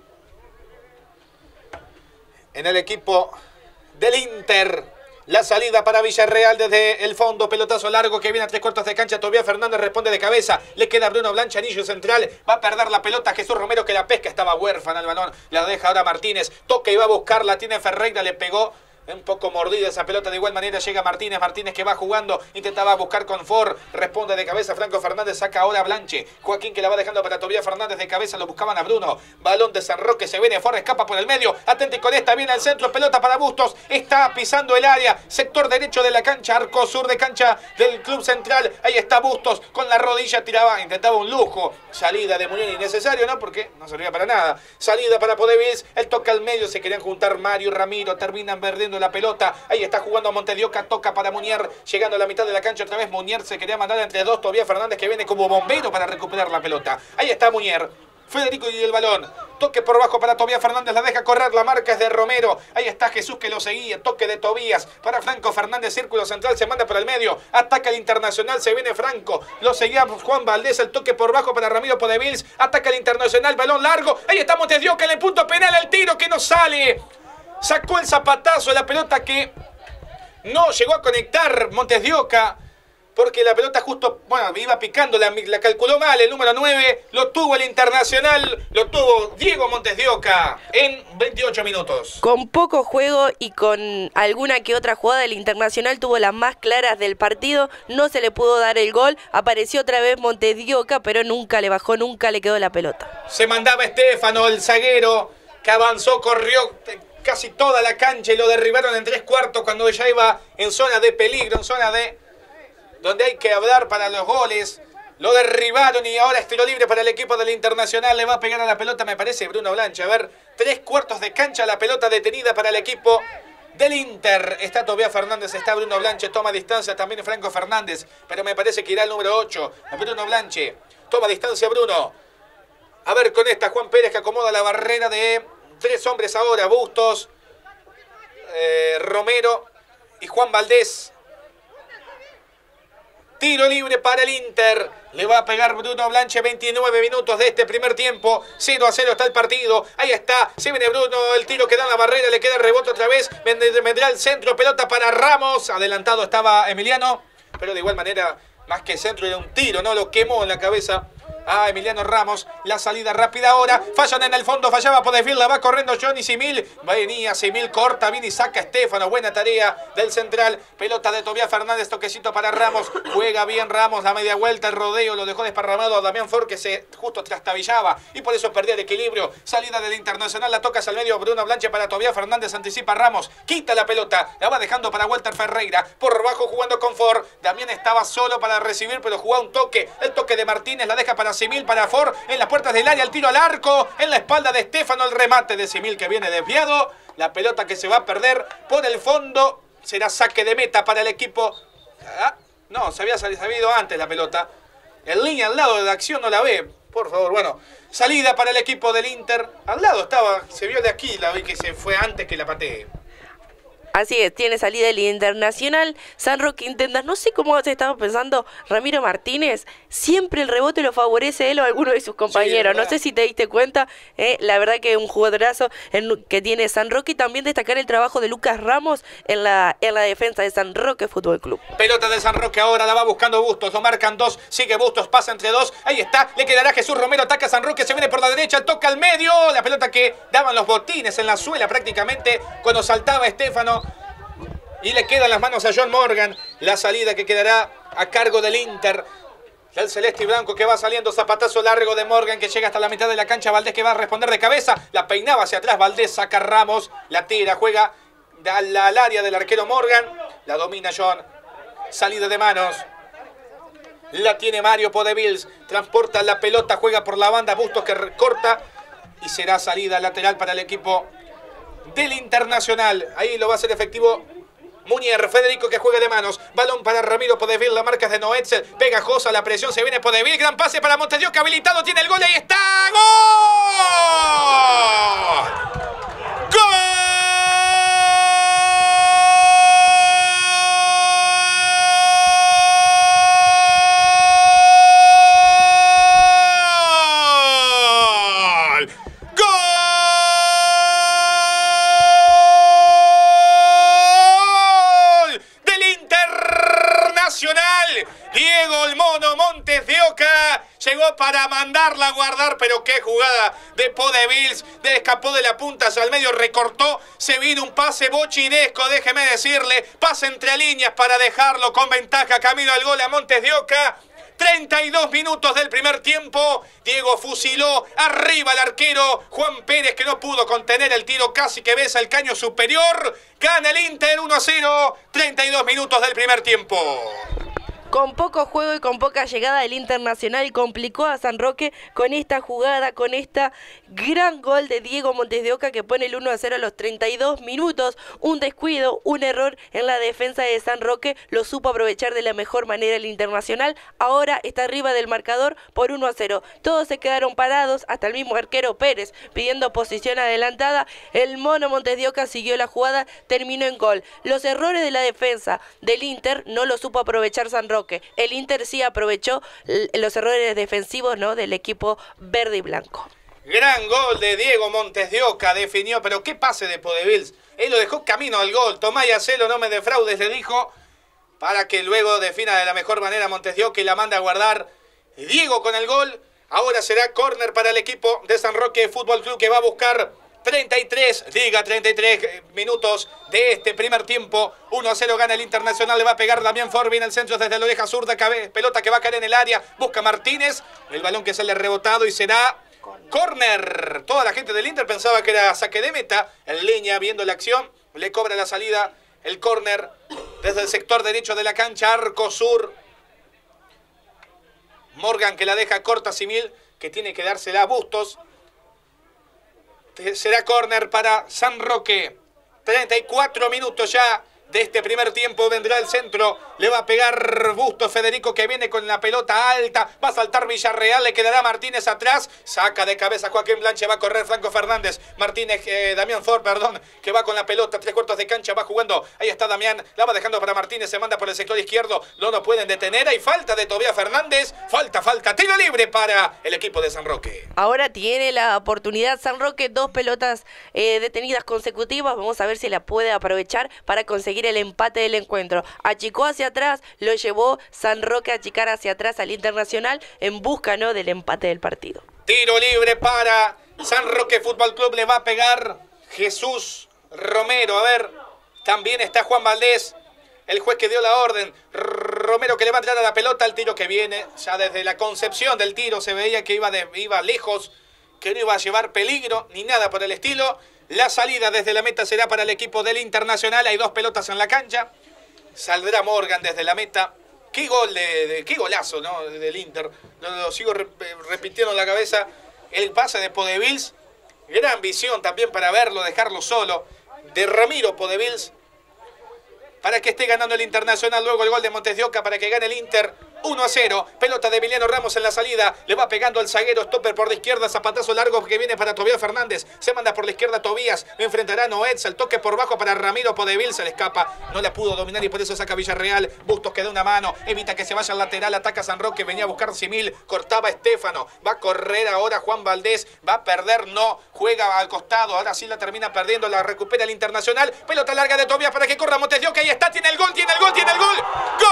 A: en el equipo del Inter. La salida para Villarreal desde el fondo, pelotazo largo que viene a tres cuartos de cancha. Todavía Fernández responde de cabeza. Le queda Bruno Blanche, anillo central. Va a perder la pelota Jesús Romero que la pesca. Estaba huérfana el balón. La deja ahora Martínez. Toca y va a buscarla. Tiene Ferreira, le pegó. Un poco mordida esa pelota, de igual manera llega Martínez, Martínez que va jugando, intentaba buscar con Ford, responde de cabeza Franco Fernández, saca ahora a Blanche, Joaquín que la va dejando para Tobías Fernández de cabeza, lo buscaban a Bruno, balón de San Roque, se viene Ford, escapa por el medio, atente con esta, viene al centro, pelota para Bustos, está pisando el área, sector derecho de la cancha, arco sur de cancha del Club Central, ahí está Bustos, con la rodilla tiraba, intentaba un lujo, salida de Muñoz innecesario, ¿no? Porque no servía para nada, salida para Podevils, el toca al medio, se querían juntar Mario y Ramiro, terminan perdiendo la pelota, ahí está jugando Montes de Oca, toca para Muñer, llegando a la mitad de la cancha otra vez, Muñer se quería mandar entre dos, todavía Fernández que viene como bombero para recuperar la pelota, ahí está Muñer, Federico y el balón, toque por bajo para Tobías Fernández, la deja correr, la marca es de Romero, ahí está Jesús que lo seguía, toque de Tobías, para Franco Fernández, círculo central, se manda por el medio, ataca el Internacional, se viene Franco, lo seguía Juan Valdés, el toque por bajo para Ramiro Podevils, ataca el Internacional, balón largo, ahí está Montes de Oca en el punto penal, el tiro que no sale, sacó el zapatazo, la pelota que no llegó a conectar Montes de Oca, porque la pelota justo, bueno, iba picando, la, la calculó mal, el número nueve, lo tuvo el Internacional, lo tuvo Diego Montes de Oca en veintiocho minutos.
B: Con poco juego y con alguna que otra jugada, el Internacional tuvo las más claras del partido, no se le pudo dar el gol, apareció otra vez Montes de Oca, pero nunca le bajó, nunca le quedó la pelota.
A: Se mandaba Estefano, el zaguero, que avanzó, corrió casi toda la cancha y lo derribaron en tres cuartos cuando ya iba en zona de peligro, en zona de... donde hay que hablar para los goles. Lo derribaron y ahora es tiro libre para el equipo del Internacional. Le va a pegar a la pelota, me parece, Bruno Blanche. A ver, tres cuartos de cancha, la pelota detenida para el equipo del Inter. Está Tobias Fernández, está Bruno Blanche, toma distancia también Franco Fernández, pero me parece que irá el número ocho, Bruno Blanche. Toma distancia Bruno. A ver con esta, Juan Pérez que acomoda la barrera de tres hombres ahora. Bustos, eh, Romero y Juan Valdés. Tiro libre para el Inter. Le va a pegar Bruno Blanche. veintinueve minutos de este primer tiempo. cero a cero está el partido. Ahí está. Se viene Bruno. El tiro que da en la barrera. Le queda el rebote otra vez. Vendrá el centro. Pelota para Ramos. Adelantado estaba Emiliano. Pero de igual manera, más que centro, era un tiro, ¿no? Lo quemó en la cabeza a Emiliano Ramos. La salida rápida ahora. Fallan en el fondo. Fallaba Podevil. La va corriendo Johnny Simil. Venía Simil. Corta. Viene y saca Estefano. Buena tarea del central. Pelota de Tobias Fernández. Toquecito para Ramos. Juega bien Ramos. La media vuelta. El rodeo lo dejó desparramado a Damián Ford, que se justo trastabillaba y por eso perdía el equilibrio. Salida del Internacional. La toca hacia el medio Bruno Blanche para Tobias Fernández. Anticipa Ramos. Quita la pelota. La va dejando para Walter Ferreira. Por bajo jugando con Ford. Damián estaba solo para recibir, pero jugaba un toque. El toque de Martínez. La deja para Simil, para Ford, en las puertas del área, el tiro al arco, en la espalda de Estefano, el remate de Simil que viene desviado, la pelota que se va a perder por el fondo, será saque de meta para el equipo. Ah, no, se había salido antes la pelota, en línea al lado de la acción no la ve, por favor, bueno, salida para el equipo del Inter, al lado estaba, se vio de aquí, la vi que se fue antes que la patee.
B: Así es, tiene salida el Internacional. San Roque intenta, no sé cómo se estaba pensando Ramiro Martínez, siempre el rebote lo favorece él o alguno de sus compañeros. Sí, no sé si te diste cuenta, eh, la verdad que un jugadorazo en, que tiene San Roque. Y también destacar el trabajo de Lucas Ramos en la, en la defensa de San Roque Fútbol Club.
A: Pelota de San Roque ahora, la va buscando Bustos, lo marcan dos, sigue Bustos, pasa entre dos, ahí está, le quedará Jesús Romero, ataca a San Roque, se viene por la derecha, toca al medio, la pelota que daban los botines en la suela prácticamente cuando saltaba Estefano. Y le quedan las manos a John Morgan. La salida que quedará a cargo del Inter. El celeste y blanco que va saliendo. Zapatazo largo de Morgan que llega hasta la mitad de la cancha. Valdés que va a responder de cabeza. La peinaba hacia atrás. Valdés saca Ramos. La tira. Juega al, al área del arquero Morgan. La domina John. Salida de manos. La tiene Mario Podevils. Transporta la pelota. Juega por la banda. Bustos que corta. Y será salida lateral para el equipo del Internacional. Ahí lo va a hacer efectivo Muñer, Federico que juega de manos. Balón para Ramiro Podevil, la marca es de Noetzel. Pegajosa la presión, se viene Podevil. Gran pase para Montes de Oca, habilitado, tiene el gol y ahí está. ¡Gol! ¡Gol! Diego el Mono Montes de Oca llegó para mandarla a guardar, pero qué jugada de Podevils, de escapó de la punta hacia el medio, recortó, se vino un pase bochinesco, déjeme decirle, pase entre líneas para dejarlo con ventaja, camino al gol a Montes de Oca. treinta y dos minutos del primer tiempo, Diego fusiló arriba al arquero Juan Pérez que no pudo contener el tiro, casi que besa el caño superior, gana el Inter uno a cero, treinta y dos minutos del primer tiempo.
B: Con poco juego y con poca llegada del Internacional complicó a San Roque con esta jugada, con esta gran gol de Diego Montes de Oca que pone el uno a cero a los treinta y dos minutos. Un descuido, un error en la defensa de San Roque, lo supo aprovechar de la mejor manera el Internacional. Ahora está arriba del marcador por uno a cero. Todos se quedaron parados, hasta el mismo arquero Pérez pidiendo posición adelantada. El Mono Montes de Oca siguió la jugada, terminó en gol. Los errores de la defensa del Inter no lo supo aprovechar San Roque. El Inter sí aprovechó los errores defensivos, ¿no?, del equipo verde y blanco.
A: Gran gol de Diego Montes de Oca, definió, pero qué pase de Podevils. Él lo dejó camino al gol. Tomá y hacelo, no me defraudes, le dijo, para que luego defina de la mejor manera Montes de Oca y la manda a guardar. Diego con el gol. Ahora será córner para el equipo de San Roque Fútbol Club que va a buscar treinta y tres, diga treinta y tres minutos de este primer tiempo. uno a cero gana el Internacional, le va a pegar Damián Ford, en el centro desde la oreja zurda, pelota que va a caer en el área, busca Martínez, el balón que sale rebotado y será córner. Toda la gente del Inter pensaba que era saque de meta, en línea viendo la acción, le cobra la salida, el córner desde el sector derecho de la cancha, arco sur. Morgan que la deja corta a Simil, que tiene que dársela a Bustos. Será córner para San Roque. treinta y cuatro minutos ya de este primer tiempo. Vendrá el centro. Le va a pegar Bustos. Federico que viene con la pelota alta. Va a saltar Villarreal. Le quedará Martínez atrás. Saca de cabeza Joaquín Blanche. Va a correr Franco Fernández. Martínez, eh, Damián Ford, perdón. Que va con la pelota. Tres cuartos de cancha. Va jugando. Ahí está Damián. La va dejando para Martínez. Se manda por el sector izquierdo. No lo pueden detener. Hay falta de Tobías Fernández. Falta, falta. Tiro libre para el equipo de San Roque.
B: Ahora tiene la oportunidad San Roque. Dos pelotas eh, detenidas consecutivas. Vamos a ver si la puede aprovechar para conseguir el empate del encuentro. Achicó hacia atrás, lo llevó San Roque a achicar hacia atrás al Internacional en busca, ¿no?, del empate del partido.
A: Tiro libre para San Roque Fútbol Club. Le va a pegar Jesús Romero. A ver, también está Juan Valdés, el juez que dio la orden. Romero que le va a entrar a la pelota. El tiro que viene, ya desde la concepción del tiro se veía que iba, de, iba lejos, que no iba a llevar peligro ni nada por el estilo. La salida desde la meta será para el equipo del Internacional. Hay dos pelotas en la cancha. Saldrá Morgan desde la meta. Qué gol, de, de qué golazo, ¿no?, del Inter. Lo, lo sigo re, repitiendo en la cabeza. El pase de Podevils. Gran visión también para verlo, dejarlo solo. De Ramiro Podevils. Para que esté ganando el Internacional. Luego el gol de Montes de Oca para que gane el Inter. uno a cero. Pelota de Emiliano Ramos en la salida. Le va pegando al zaguero. Stopper por la izquierda. Zapatazo largo que viene para Tobías Fernández. Se manda por la izquierda Tobías. Lo enfrentará Noetz. El toque por bajo para Ramiro Podevil. Se le escapa. No la pudo dominar y por eso saca Villarreal. Bustos que da una mano. Evita que se vaya al lateral. Ataca San Roque. Venía a buscar Simil. Cortaba Estefano. Va a correr ahora Juan Valdés. Va a perder. No. Juega al costado. Ahora sí la termina perdiendo. La recupera el Internacional. Pelota larga de Tobías para que corra Montes de Oca. Ahí está. Tiene el gol. Tiene el gol. Tiene el gol. ¡Gol!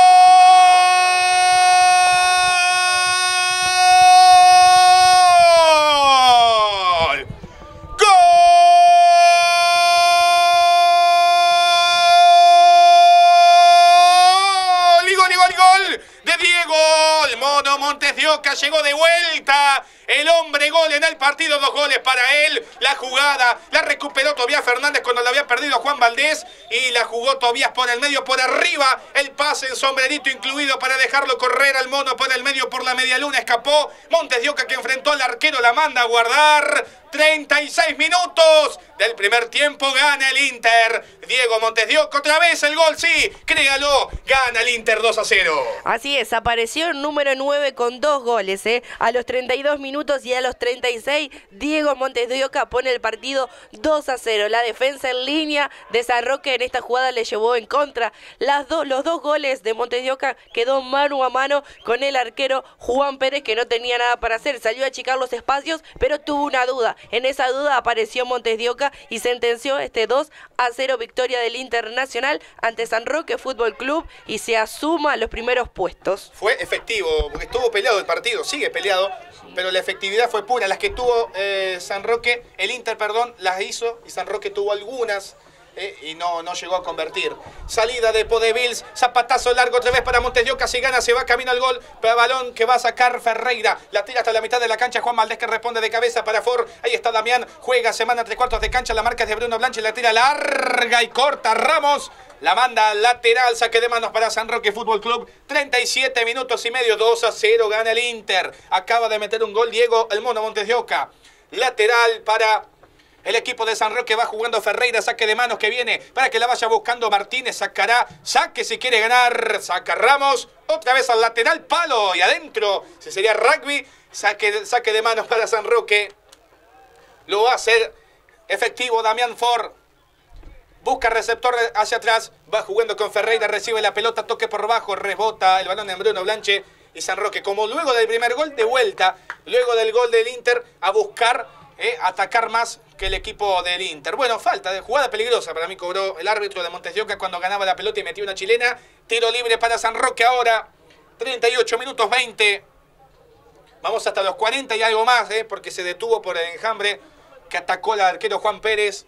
A: Montes de Oca llegó de vuelta. El hombre gol en el partido, dos goles para él. La jugada la recuperó Tobías Fernández cuando la había perdido Juan Valdés. Y la jugó Tobías por el medio, por arriba. El pase en sombrerito incluido para dejarlo correr al mono por el medio, por la media luna. Escapó Montes de Oca que enfrentó al arquero, la manda a guardar. treinta y seis minutos del primer tiempo, gana el Inter. Diego Montes de Oca, otra vez el gol, sí, créalo, gana el Inter dos a cero.
B: Así es, apareció el número nueve con dos goles, ¿eh? A los treinta y dos minutos y a los treinta y seis, Diego Montes de Oca pone el partido dos a cero. La defensa en línea de San Roque en esta jugada le llevó en contra. Las do, los dos goles de Montes de Oca quedó mano a mano con el arquero Juan Pérez, que no tenía nada para hacer. Salió a achicar los espacios, pero tuvo una duda. En esa duda apareció Montes de Oca y sentenció este dos a cero victoria del Internacional ante San Roque Fútbol Club y se asuma los primeros puestos.
A: Fue efectivo, porque estuvo peleado el partido, sigue peleado, pero la efectividad fue pura. Las que tuvo eh, San Roque, el Inter, perdón, las hizo y San Roque tuvo algunas. Eh, y no, no llegó a convertir. Salida de Podevils, zapatazo largo otra vez para Montes de Oca. Si gana se va camino al gol, pero balón que va a sacar Ferreira. La tira hasta la mitad de la cancha. Juan Valdés que responde de cabeza para Ford. Ahí está Damián, juega, se manda tres cuartos de cancha. La marca es de Bruno Blanche, la tira larga y corta Ramos. La manda lateral, saque de manos para San Roque Fútbol Club. treinta y siete minutos y medio, dos a cero gana el Inter. Acaba de meter un gol Diego el Mono Montes de Oca. Lateral para el equipo de San Roque, va jugando Ferreira, saque de manos que viene para que la vaya buscando Martínez, sacará, saque si quiere ganar, saca Ramos, otra vez al lateral, palo y adentro, si sería rugby, saque, saque de manos para San Roque, lo va a hacer efectivo Damián Ford, busca receptor hacia atrás, va jugando con Ferreira, recibe la pelota, toque por bajo, rebota el balón en Bruno Blanche y San Roque, como luego del primer gol de vuelta, luego del gol del Inter, a buscar Eh, atacar más que el equipo del Inter. Bueno, falta de jugada peligrosa. Para mí cobró el árbitro de Montes de Oca cuando ganaba la pelota y metió una chilena. Tiro libre para San Roque ahora. treinta y ocho minutos veinte. Vamos hasta los cuarenta y algo más, eh, porque se detuvo por el enjambre que atacó el arquero Juan Pérez.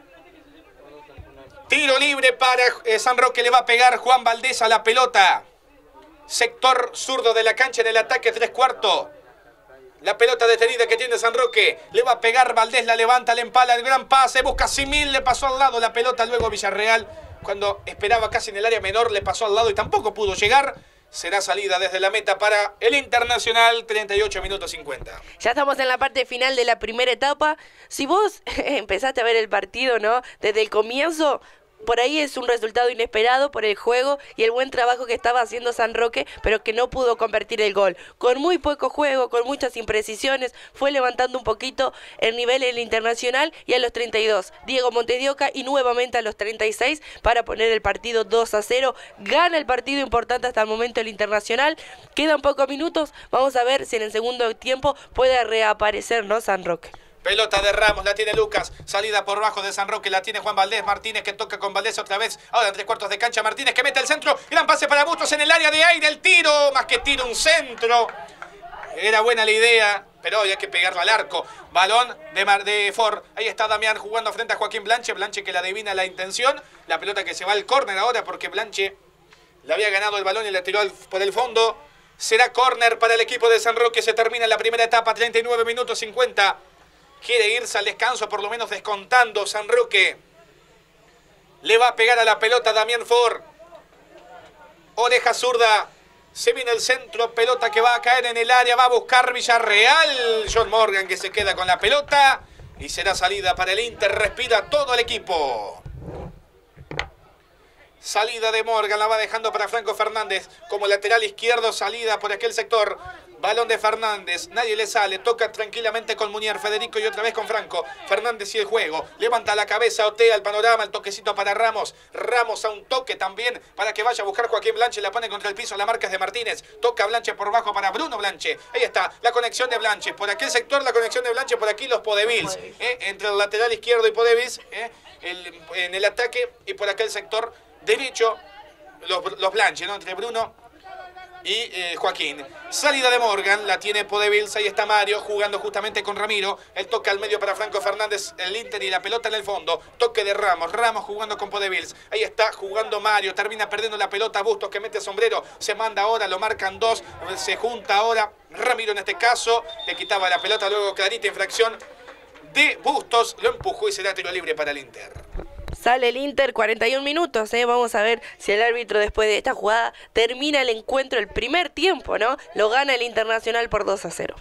A: Tiro libre para eh, San Roque. Le va a pegar Juan Valdés a la pelota. Sector zurdo de la cancha en el ataque, tres cuartos. La pelota detenida que tiene San Roque. Le va a pegar Valdés, la levanta, le empala el gran pase. Busca Simil, le pasó al lado la pelota. Luego Villarreal, cuando esperaba casi en el área menor, le pasó al lado y tampoco pudo llegar. será salida desde la meta para el Internacional, treinta y ocho minutos cincuenta.
B: Ya estamos en la parte final de la primera etapa. Si vos empezaste a ver el partido, ¿no? Desde el comienzo, por ahí es un resultado inesperado por el juego y el buen trabajo que estaba haciendo San Roque, pero que no pudo convertir el gol. Con muy poco juego, con muchas imprecisiones, fue levantando un poquito el nivel en el Internacional y a los treinta y dos, Diego Montes de Oca, y nuevamente a los treinta y seis para poner el partido dos a cero. Gana el partido importante hasta el momento el Internacional. Quedan pocos minutos, vamos a ver si en el segundo tiempo puede reaparecer, ¿no? San Roque.
A: Pelota de Ramos, la tiene Lucas, salida por bajo de San Roque, la tiene Juan Valdés, Martínez que toca con Valdés otra vez, ahora en tres cuartos de cancha, Martínez que mete el centro, gran pase para Bustos en el área de aire, el tiro, más que tiro, un centro, era buena la idea, pero había que pegarlo al arco, balón de, Mar de Ford, ahí está Damián jugando frente a Joaquín Blanche, Blanche que le adivina la intención, la pelota que se va al córner ahora porque Blanche le había ganado el balón y le tiró por el fondo, será córner para el equipo de San Roque, se termina la primera etapa, treinta y nueve minutos cincuenta. Quiere irse al descanso, por lo menos descontando San Roque. Le va a pegar a la pelota Damián Ford. Oreja zurda. Se viene el centro, pelota que va a caer en el área. Va a buscar Villarreal. John Morgan que se queda con la pelota. Y será salida para el Inter. Respira todo el equipo. Salida de Morgan, la va dejando para Franco Fernández. Como lateral izquierdo, salida por aquel sector. Balón de Fernández, nadie le sale, toca tranquilamente con Munier, Federico y otra vez con Franco. Fernández y el juego, levanta la cabeza, otea el panorama, el toquecito para Ramos. Ramos a un toque también para que vaya a buscar Joaquín Blanche, la pone contra el piso, la marca es de Martínez. Toca Blanche por bajo para Bruno Blanche. Ahí está, la conexión de Blanche. Por aquel sector la conexión de Blanche, por aquí los Podevils. ¿eh? Entre el lateral izquierdo y Podevils, ¿eh? el, en el ataque, y por aquel sector derecho, los, los Blanche, ¿no? Entre Bruno y eh, Joaquín. Salida de Morgan, la tiene Podevils, ahí está Mario jugando justamente con Ramiro, el toque al medio para Franco Fernández, el Inter y la pelota en el fondo, toque de Ramos, Ramos jugando con Podevils, ahí está jugando Mario, termina perdiendo la pelota, Bustos que mete sombrero, se manda ahora, lo marcan dos, se junta ahora Ramiro en este caso, le quitaba la pelota, luego clarita infracción de Bustos, lo empujó y será tiro libre para el Inter.
B: Sale el Inter, cuarenta y un minutos, ¿eh? Vamos a ver si el árbitro después de esta jugada termina el encuentro, el primer tiempo, ¿no? Lo gana el Internacional por dos a cero.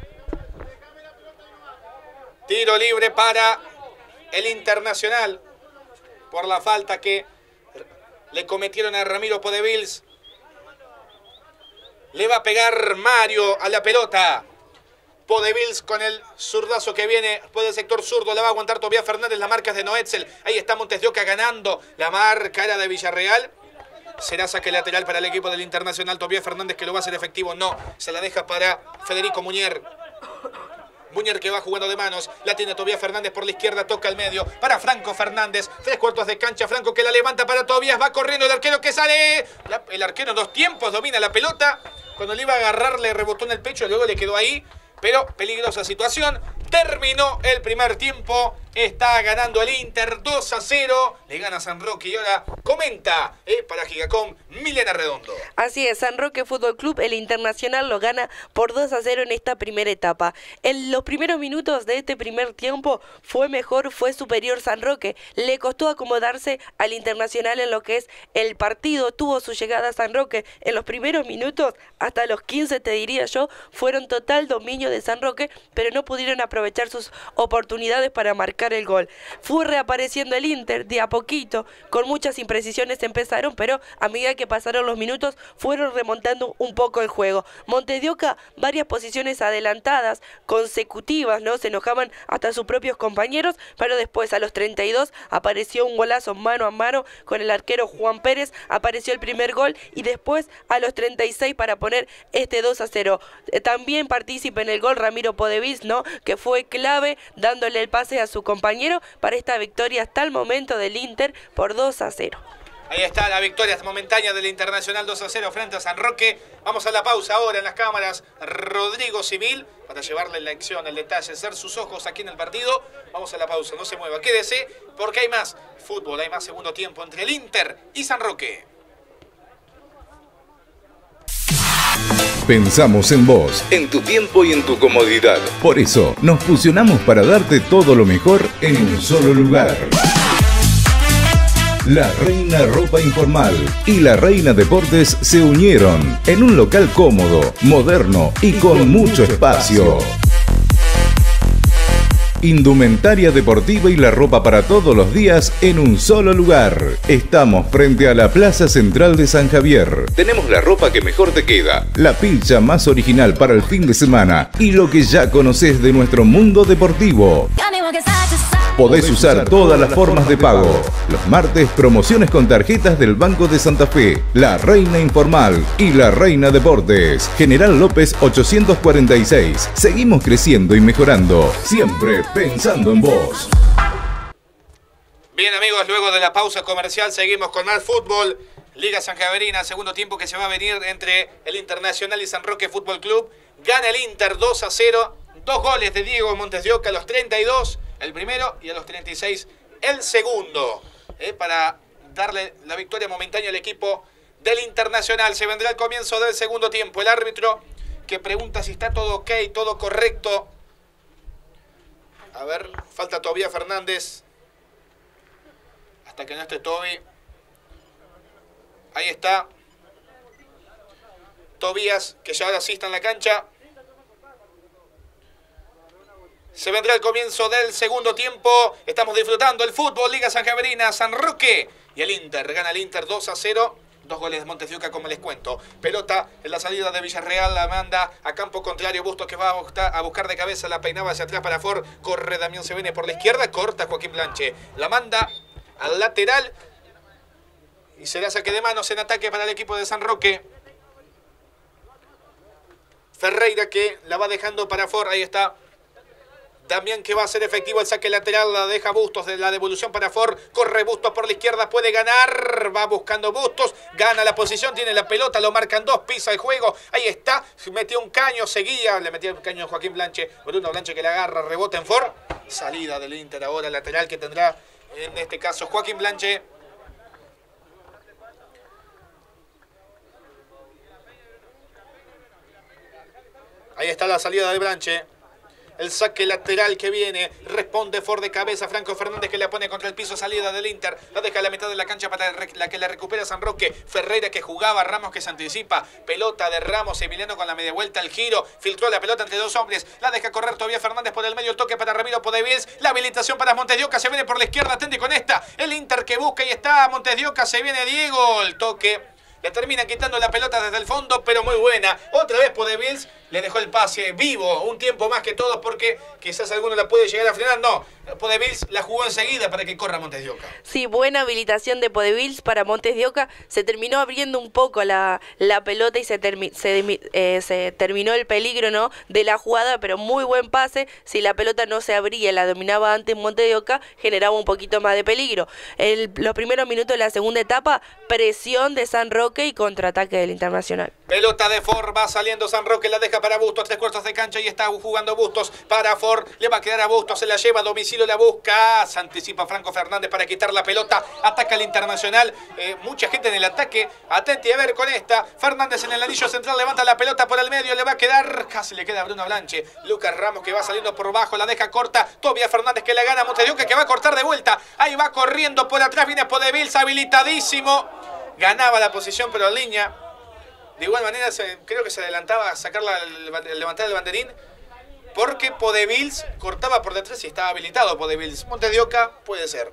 A: Tiro libre para el Internacional por la falta que le cometieron a Ramiro Podevils. Le va a pegar Mario a la pelota. Podevils con el zurdazo que viene por el sector zurdo, la va a aguantar Tobias Fernández, la marca es de Noetzel, ahí está Montes de Oca ganando, la marca era de Villarreal, será saque lateral para el equipo del Internacional, Tobias Fernández que lo va a hacer efectivo, no, se la deja para Federico Munier. Munier que va jugando de manos, la tiene Tobias Fernández por la izquierda, toca al medio, para Franco Fernández, tres cuartos de cancha, Franco que la levanta para Tobias, va corriendo el arquero que sale, la, el arquero en dos tiempos domina la pelota, cuando le iba a agarrar le rebotó en el pecho, luego le quedó ahí, pero peligrosa situación. Terminó el primer tiempo. Está ganando el Inter dos a cero. Le gana San Roque y ahora comenta eh, para Gigacom Milena Redondo.
B: Así es, San Roque Fútbol Club, el Internacional lo gana por dos a cero en esta primera etapa. En los primeros minutos de este primer tiempo fue mejor, fue superior San Roque. Le costó acomodarse al Internacional en lo que es el partido. Tuvo su llegada a San Roque. En los primeros minutos, hasta los quince te diría yo, fueron total dominio de San Roque, pero no pudieron aprovechar sus oportunidades para marcar el gol. Fue reapareciendo el Inter de a poquito, con muchas imprecisiones empezaron, pero a medida que pasaron los minutos fueron remontando un poco el juego. Montes de Oca, varias posiciones adelantadas, consecutivas, ¿no? Se enojaban hasta sus propios compañeros, pero después a los treinta y dos apareció un golazo mano a mano con el arquero Juan Pérez, apareció el primer gol y después a los treinta y seis para poner este dos a cero. Eh, también participa en el gol Ramiro Podevils, ¿no? Que fue clave dándole el pase a su compañero para esta victoria hasta el momento del Inter por dos a cero.
A: Ahí está la victoria momentánea del Internacional dos a cero frente a San Roque. Vamos a la pausa ahora en las cámaras. Rodrigo Civil para llevarle la acción, el detalle, ser sus ojos aquí en el partido. Vamos a la pausa, no se mueva, quédese porque hay más fútbol, hay más segundo tiempo entre el Inter y San Roque.
C: Pensamos en vos, en tu tiempo y en tu comodidad. Por eso nos fusionamos para darte todo lo mejor en un solo lugar. La Reina Ropa Informal y La Reina Deportes se unieron en un local cómodo, moderno y con mucho espacio. Indumentaria deportiva y la ropa para todos los días en un solo lugar. Estamos frente a la Plaza Central de San Javier. Tenemos la ropa que mejor te queda, la pilcha más original para el fin de semana y lo que ya conoces de nuestro mundo deportivo. Podés usar todas las formas de pago. Los martes, promociones con tarjetas del Banco de Santa Fe, La Reina Informal y La Reina Deportes. General López ochocientos cuarenta y seis. Seguimos creciendo y mejorando, siempre pensando en vos.
A: Bien, amigos, luego de la pausa comercial seguimos con más fútbol. Liga Sanjaverina, segundo tiempo que se va a venir entre el Internacional y San Roque Fútbol Club. Gana el Inter dos a cero. Dos goles de Diego Montes de Oca a los treinta y dos, el primero, y a los treinta y seis el segundo. Eh, para darle la victoria momentánea al equipo del Internacional. Se vendrá el comienzo del segundo tiempo. El árbitro que pregunta si está todo ok, todo correcto. A ver, falta todavía Fernández. Hasta que no esté Toby. Ahí está. Tobías, que ya ahora sí está en la cancha. Se vendrá el comienzo del segundo tiempo. Estamos disfrutando el fútbol. Liga Sanjaverina, San Roque. Y el Inter. Gana el Inter dos a cero. Dos goles de Montes de Oca, como les cuento. Pelota en la salida de Villarreal. La manda a campo contrario. Bustos que va a buscar, a buscar de cabeza. La peinaba hacia atrás para Ford. Corre Damián Sevene por la izquierda. Corta Joaquín Blanche. La manda al lateral. Y será saque de manos en ataque para el equipo de San Roque. Ferreira que la va dejando para Ford. Ahí está. Damián que va a ser efectivo el saque lateral, la deja Bustos de la devolución para Ford, corre Bustos por la izquierda, puede ganar, va buscando Bustos, gana la posición, tiene la pelota, lo marcan dos, pisa el juego, ahí está, metió un caño, seguía, le metió un caño a Joaquín Blanche, Bruno Blanche que la agarra, rebota en Ford, salida del Inter ahora, lateral que tendrá en este caso Joaquín Blanche. Ahí está la salida de Blanche. El saque lateral que viene, responde Ford de cabeza, Franco Fernández que la pone contra el piso, salida del Inter, la deja a la mitad de la cancha para la que la recupera San Roque, Ferreira que jugaba, Ramos que se anticipa, pelota de Ramos, Emiliano con la media vuelta al giro, filtró la pelota entre dos hombres, la deja correr todavía Fernández por el medio, toque para Ramiro Podevils, la habilitación para Montes de Oca, se viene por la izquierda, atente con esta, el Inter que busca y está, Montes de Oca, se viene Diego, el toque. Le termina quitando la pelota desde el fondo, pero muy buena. Otra vez Podevils le dejó el pase vivo, un tiempo más que todos porque quizás alguno la puede llegar a frenar. No, Podevils la jugó enseguida para que corra Montes de Oca.
B: Sí, buena habilitación de Podevils para Montes de Oca. Se terminó abriendo un poco la, la pelota y se, termi se, eh, se terminó el peligro, ¿no?, de la jugada, pero muy buen pase. Si la pelota no se abría, la dominaba antes Montes de Oca, generaba un poquito más de peligro. El, los primeros minutos de la segunda etapa, presión de San Roque y contraataque del Internacional.
A: Pelota de Ford, va saliendo San Roque, la deja para Bustos, tres cuartos de cancha y está jugando Bustos para Ford, le va a quedar a Bustos, se la lleva a domicilio, la busca, se anticipa Franco Fernández para quitar la pelota, ataca el Internacional, eh, mucha gente en el ataque, atenti a ver con esta, Fernández en el anillo central, levanta la pelota por el medio, le va a quedar, casi le queda a Bruno Blanche, Lucas Ramos que va saliendo por bajo, la deja corta, todavía Fernández que la gana, Montes de Oca que va a cortar de vuelta, ahí va corriendo por atrás, viene Podevils habilitadísimo, ganaba la posición pero en línea. De igual manera se, creo que se adelantaba a sacar la, levantar el banderín porque Podevils cortaba por detrás y estaba habilitado Podevils. Montes de Oca puede ser.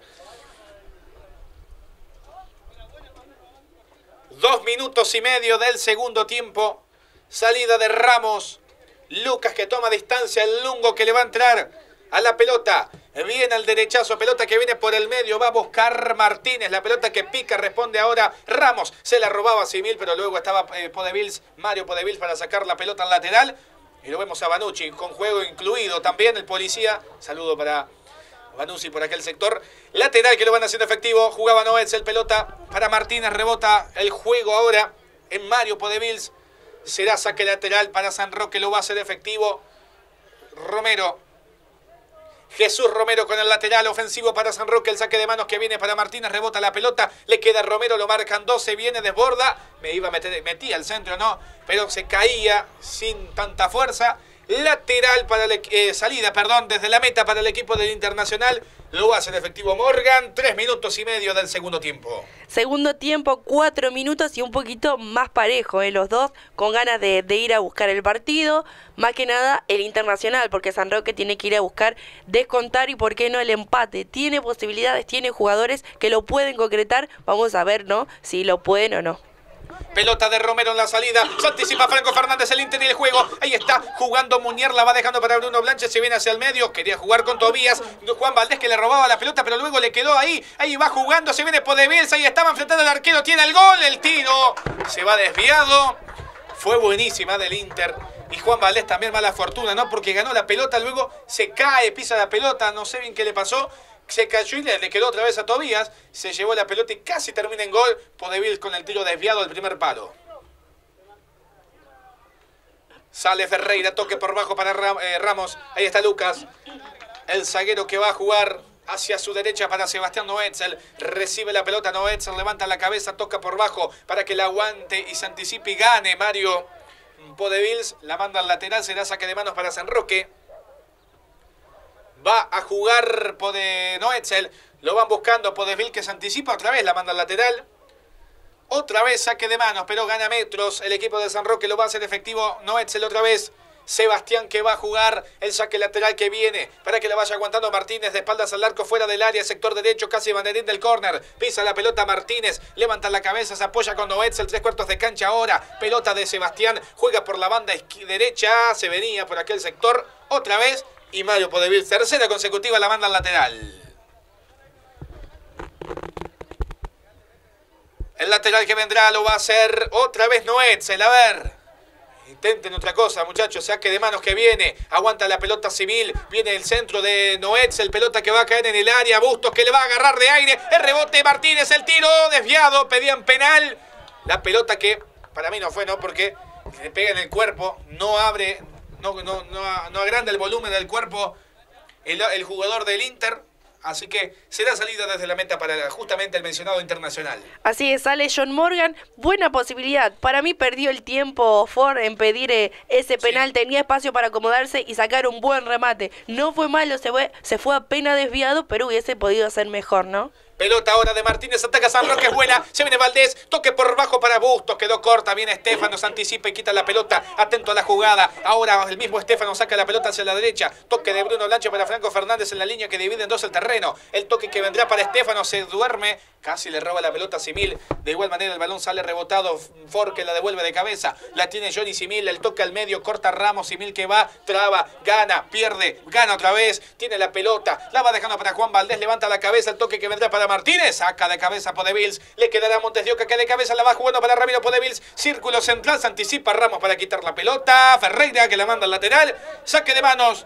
A: Dos minutos y medio del segundo tiempo. Salida de Ramos. Lucas que toma distancia. El Lungo que le va a entrar a la pelota. Viene al derechazo, pelota que viene por el medio, va a buscar Martínez, la pelota que pica, responde ahora Ramos, se la robaba Simil, pero luego estaba eh, Podevils, Mario Podevils para sacar la pelota al lateral, y lo vemos a Banucci, con juego incluido también el policía, saludo para Banucci por aquel sector, lateral que lo van haciendo efectivo, jugaba Noetz, el pelota para Martínez, rebota el juego ahora en Mario Podevils, será saque lateral para San Roque, lo va a hacer efectivo Romero. Jesús Romero con el lateral ofensivo para San Roque, el saque de manos que viene para Martínez, rebota la pelota, le queda a Romero, lo marcan doce, viene desborda, me iba a meter, metía al centro, no, pero se caía sin tanta fuerza, lateral para la eh, salida, perdón, desde la meta para el equipo del Internacional, Lo hace el efectivo Morgan. Tres minutos y medio del segundo tiempo.
B: Segundo tiempo, cuatro minutos y un poquito más parejo, ¿eh? Los dos con ganas de, de ir a buscar el partido. Más que nada el Internacional, porque San Roque tiene que ir a buscar descontar y por qué no el empate. Tiene posibilidades, tiene jugadores que lo pueden concretar. Vamos a ver, ¿no? Si lo pueden o no.
A: Pelota de Romero en la salida. Se anticipa Franco Fernández, el Inter y el juego. Ahí está jugando Munier, la va dejando para Bruno Blanche. Se viene hacia el medio. Quería jugar con Tobías. Juan Valdés que le robaba la pelota, pero luego le quedó ahí. Ahí va jugando. Se viene Podevils. Ahí estaba enfrentando al arquero. Tiene el gol. El tiro se va desviado. Fue buenísima del Inter. Y Juan Valdés también mala fortuna, ¿no? Porque ganó la pelota. Luego se cae, pisa la pelota. No sé bien qué le pasó. Se cayó y le quedó otra vez a Tobías. Se llevó la pelota y casi termina en gol. Podevils con el tiro desviado del primer palo. Sale Ferreira, toque por bajo para Ramos. Ahí está Lucas. El zaguero que va a jugar hacia su derecha para Sebastián Noetzel. Recibe la pelota Noetzel, levanta la cabeza, toca por bajo para que la aguante y se anticipe y gane Mario Podevils. La manda al lateral, será saque de manos para San Roque. Va a jugar Pode Noetzel. Lo van buscando Podevils que se anticipa otra vez. La manda al lateral. Otra vez saque de manos, pero gana metros. El equipo de San Roque lo va a hacer efectivo. Noetzel otra vez. Sebastián que va a jugar el saque lateral que viene para que la vaya aguantando Martínez de espaldas al arco fuera del área, sector derecho, casi banderín del córner. Pisa la pelota Martínez, levanta la cabeza, se apoya con Noetzel, tres cuartos de cancha ahora. Pelota de Sebastián, juega por la banda derecha, se venía por aquel sector otra vez. Y Mario Podevils, tercera consecutiva, la manda al lateral. El lateral que vendrá lo va a hacer otra vez Noetzel. A ver, intenten otra cosa, muchachos. Saque de manos que viene. Aguanta la pelota Civil. Viene el centro de Noetzel. Pelota que va a caer en el área. Bustos que le va a agarrar de aire. El rebote Martínez. El tiro desviado. Pedían penal. La pelota que para mí no fue, ¿no? Porque le pega en el cuerpo. No abre... No, no, no, no agranda el volumen del cuerpo el, el jugador del Inter. Así que será salida desde la meta para justamente el mencionado Internacional.
B: Así es, sale John Morgan. Buena posibilidad. Para mí perdió el tiempo Ford en pedir eh, ese penal. Sí. Tenía espacio para acomodarse y sacar un buen remate. No fue malo, se fue, se fue apenas desviado, pero hubiese podido hacer mejor, ¿no?
A: Pelota ahora de Martínez, ataca San Roque, es buena, se viene Valdés, toque por bajo para Bustos, quedó corta, viene Estefano, se anticipa y quita la pelota, atento a la jugada, ahora el mismo Estefano saca la pelota hacia la derecha, toque de Bruno Blanche para Franco Fernández en la línea que divide en dos el terreno, el toque que vendrá para Estefano, se duerme, casi le roba la pelota a Simil, de igual manera el balón sale rebotado, Ford que la devuelve de cabeza, la tiene Johnny Simil, el toque al medio, corta Ramos, Simil que va, traba, gana, pierde, gana otra vez, tiene la pelota, la va dejando para Juan Valdés, levanta la cabeza, el toque que vendrá para Martínez, saca de cabeza Podevils, le quedará a Montes de Oca que de cabeza la va jugando para Ramiro Podevils, círculo central, se anticipa Ramos para quitar la pelota, Ferreira que la manda al lateral, saque de manos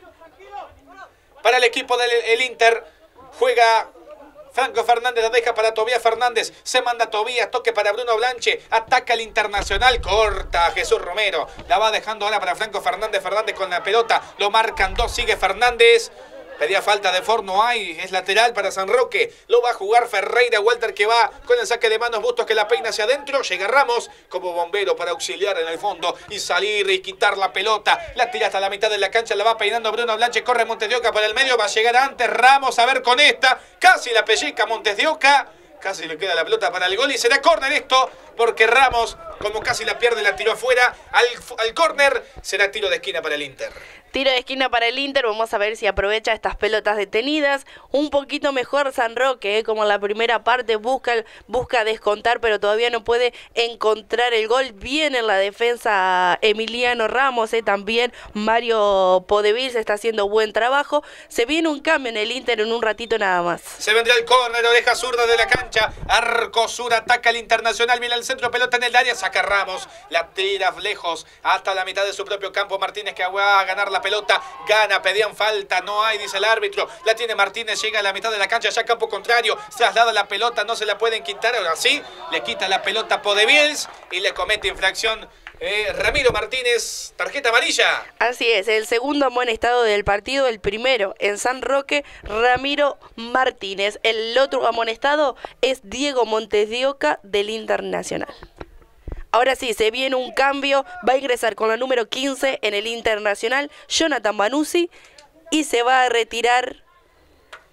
A: para el equipo del el Inter, juega Franco Fernández, la deja para Tobías Fernández, se manda Tobías, toque para Bruno Blanche, ataca el Internacional, corta Jesús Romero, la va dejando ahora para Franco Fernández, Fernández con la pelota, lo marcan dos, sigue Fernández. Pedía falta de Ford, no hay, es lateral para San Roque, lo va a jugar Ferreira, Walter que va con el saque de manos, Bustos que la peina hacia adentro, llega Ramos como bombero para auxiliar en el fondo y salir y quitar la pelota, la tira hasta la mitad de la cancha, la va peinando Bruno Blanche, corre Montes de Oca para el medio, va a llegar antes Ramos, a ver con esta, casi la pellizca Montes de Oca, casi le queda la pelota para el gol y será córner esto, porque Ramos, como casi la pierde, la tiró afuera, al, al córner será tiro de esquina para el Inter.
B: Tiro de esquina para el Inter, vamos a ver si aprovecha estas pelotas detenidas. Un poquito mejor San Roque, ¿eh? Como en la primera parte, busca, busca descontar, pero todavía no puede encontrar el gol. Bien en la defensa Emiliano Ramos, ¿eh? También Mario Podevils está haciendo buen trabajo. Se viene un cambio en el Inter en un ratito nada más.
A: Se vendrá el córner, oreja zurda de la cancha, arco sur, ataca el Internacional, mira el centro, pelota en el área, saca Ramos, la tira lejos, hasta la mitad de su propio campo, Martínez que va a ganar la pelota, gana, pedían falta, no hay, dice el árbitro, la tiene Martínez, llega a la mitad de la cancha, ya campo contrario, traslada la pelota, no se la pueden quitar, ahora sí, le quita la pelota Podevils y le comete infracción eh, Ramiro Martínez, tarjeta amarilla.
B: Así es, el segundo amonestado del partido, el primero en San Roque, Ramiro Martínez, el otro amonestado es Diego Montes de Oca del Internacional. Ahora sí, se viene un cambio, va a ingresar con la número quince en el Internacional, Jonathan Banuzzi, y se va a retirar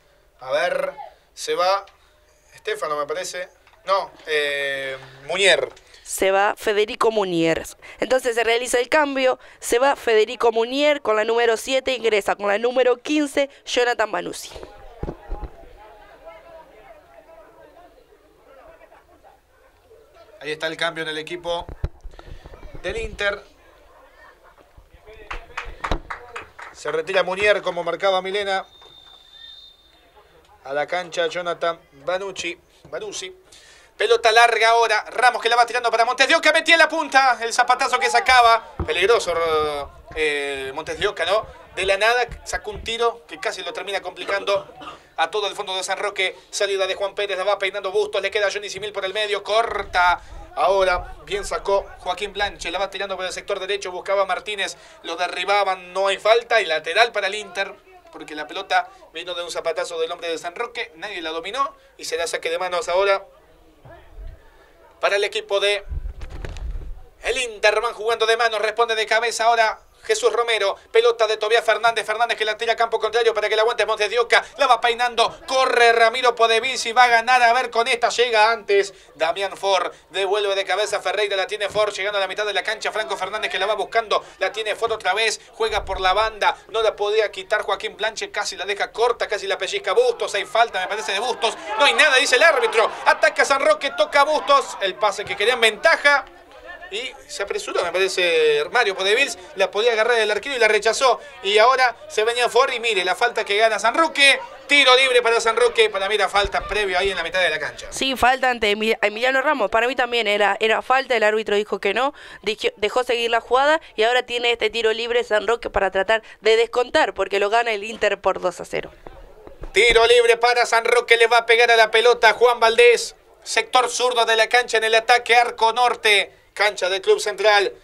A: A ver, se va Estefano, me parece. No, eh, Munier.
B: Se va Federico Munier. Entonces se realiza el cambio, se va Federico Munier con la número siete, ingresa con la número quince, Jonathan Vanuzzi.
A: Ahí está el cambio en el equipo del Inter. Se retira Munier, como marcaba Milena. A la cancha Jonathan Vanuzzi. Vanuzzi. Pelota larga ahora. Ramos que la va tirando para Montes de Oca. Metía en la punta. El zapatazo que sacaba. Peligroso eh, Montes de Oca, ¿no? De la nada sacó un tiro que casi lo termina complicando a todo el fondo de San Roque. Salida de Juan Pérez. La va peinando Bustos. Le queda Johnny Simil por el medio. Corta. Ahora bien sacó Joaquín Blanche. La va tirando por el sector derecho. Buscaba a Martínez. Lo derribaban. No hay falta. Y lateral para el Inter. Porque la pelota vino de un zapatazo del hombre de San Roque. Nadie la dominó. Y será saque de manos ahora para el equipo de el Inter. Van jugando de manos, responde de cabeza ahora Jesús Romero. Pelota de Tobias Fernández. Fernández que la tira a campo contrario para que la aguante Montes de Oca. La va peinando. Corre Ramiro Podevis y va a ganar. A ver, con esta llega antes Damián Ford. Devuelve de cabeza Ferreira. La tiene Ford llegando a la mitad de la cancha. Franco Fernández que la va buscando. La tiene Ford otra vez. Juega por la banda. No la podía quitar Joaquín Blanche. Casi la deja corta. Casi la pellizca Bustos. Hay falta, me parece, de Bustos. No hay nada, dice el árbitro. Ataca San Roque. Toca Bustos. El pase que quería en ventaja. Y se apresuró, me parece, Mario Podevils. La podía agarrar el arquero y la rechazó. Y ahora se venía Ford y mire, la falta que gana San Roque. Tiro libre para San Roque. Para mí era falta previo ahí en la mitad de la cancha.
B: Sí, falta ante Emiliano Ramos. Para mí también era, era falta. El árbitro dijo que no. Dejó, dejó seguir la jugada. Y ahora tiene este tiro libre San Roque para tratar de descontar. Porque lo gana el Inter por dos a cero.
A: Tiro libre para San Roque. Le va a pegar a la pelota Juan Valdés. Sector zurdo de la cancha en el ataque. Arco norte. Cancha del Club Central.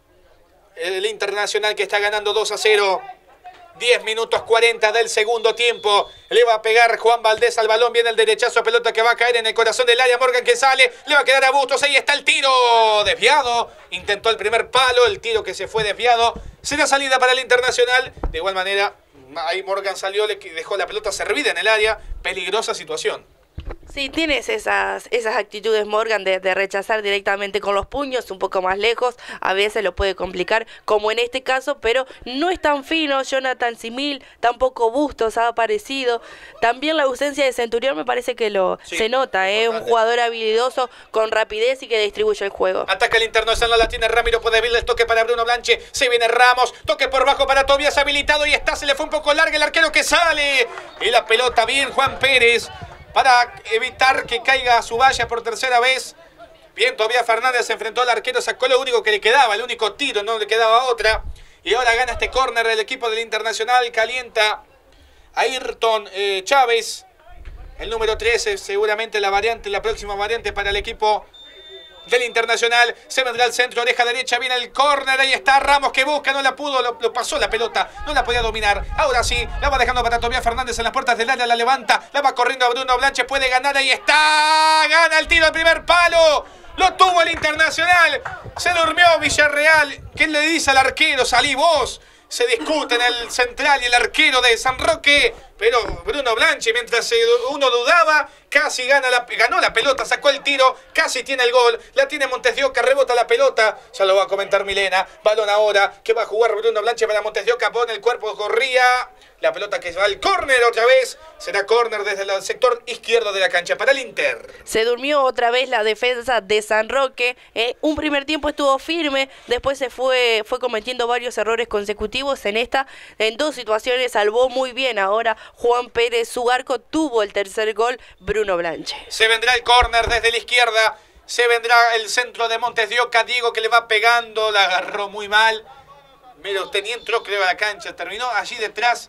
A: El Internacional que está ganando dos a cero. diez minutos cuarenta del segundo tiempo. Le va a pegar Juan Valdés al balón. Viene el derechazo. Pelota que va a caer en el corazón del área. Morgan que sale. Le va a quedar a Bustos. Ahí está el tiro. Desviado. Intentó el primer palo. El tiro que se fue desviado. Será salida para el Internacional. De igual manera, ahí Morgan salió. Le dejó la pelota servida en el área. Peligrosa situación.
B: Sí, tienes esas, esas actitudes, Morgan, de, de rechazar directamente con los puños, un poco más lejos, a veces lo puede complicar, como en este caso, pero no es tan fino. Jonathan Simil, tampoco Bustos ha aparecido. También la ausencia de Centurión me parece que lo sí, se nota, es ¿eh? Un jugador habilidoso, con rapidez y que distribuye el juego.
A: Ataca el Internacional, la tiene Ramiro Podevil, el toque para Bruno Blanche, se viene Ramos, toque por bajo para Tobias, habilitado y está, se le fue un poco larga el arquero que sale. Y la pelota bien, Juan Pérez. Para evitar que caiga a su valla por tercera vez. Bien, todavía Fernández se enfrentó al arquero, sacó lo único que le quedaba, el único tiro, no le quedaba otra. Y ahora gana este córner del equipo del Internacional, calienta a Ayrton eh, Chávez. El número trece, seguramente la variante, la próxima variante para el equipo del Internacional. Se vendrá al centro, oreja derecha, viene el córner, ahí está Ramos que busca, no la pudo, lo, lo pasó la pelota, no la podía dominar. Ahora sí, la va dejando para Tobias Fernández en las puertas del área, la levanta, la va corriendo a Bruno Blanche, puede ganar, ahí está, gana el tiro al primer palo, lo tuvo el Internacional, se durmió Villarreal. ¿Qué le dice al arquero? Salí vos. Se discuten el central y el arquero de San Roque, pero Bruno Blanche, mientras uno dudaba, casi gana la, ganó la pelota, sacó el tiro, casi tiene el gol, la tiene Montes de Oca, rebota la pelota, ya lo va a comentar Milena, balón ahora, que va a jugar Bruno Blanche para Montes de Oca, pone el cuerpo, corría, la pelota que va al córner otra vez, será córner desde el sector izquierdo de la cancha para el Inter.
B: Se durmió otra vez la defensa de San Roque, eh, un primer tiempo estuvo firme, después se fue, fue cometiendo varios errores consecutivos en esta, en dos situaciones salvó muy bien ahora Juan Pérez, su arco, tuvo el tercer gol Bruno Blanche.
A: Se vendrá el córner desde la izquierda, se vendrá el centro de Montes de Oca, Diego que le va pegando, la agarró muy mal. Mira, usted ni entró creo a la cancha, terminó allí detrás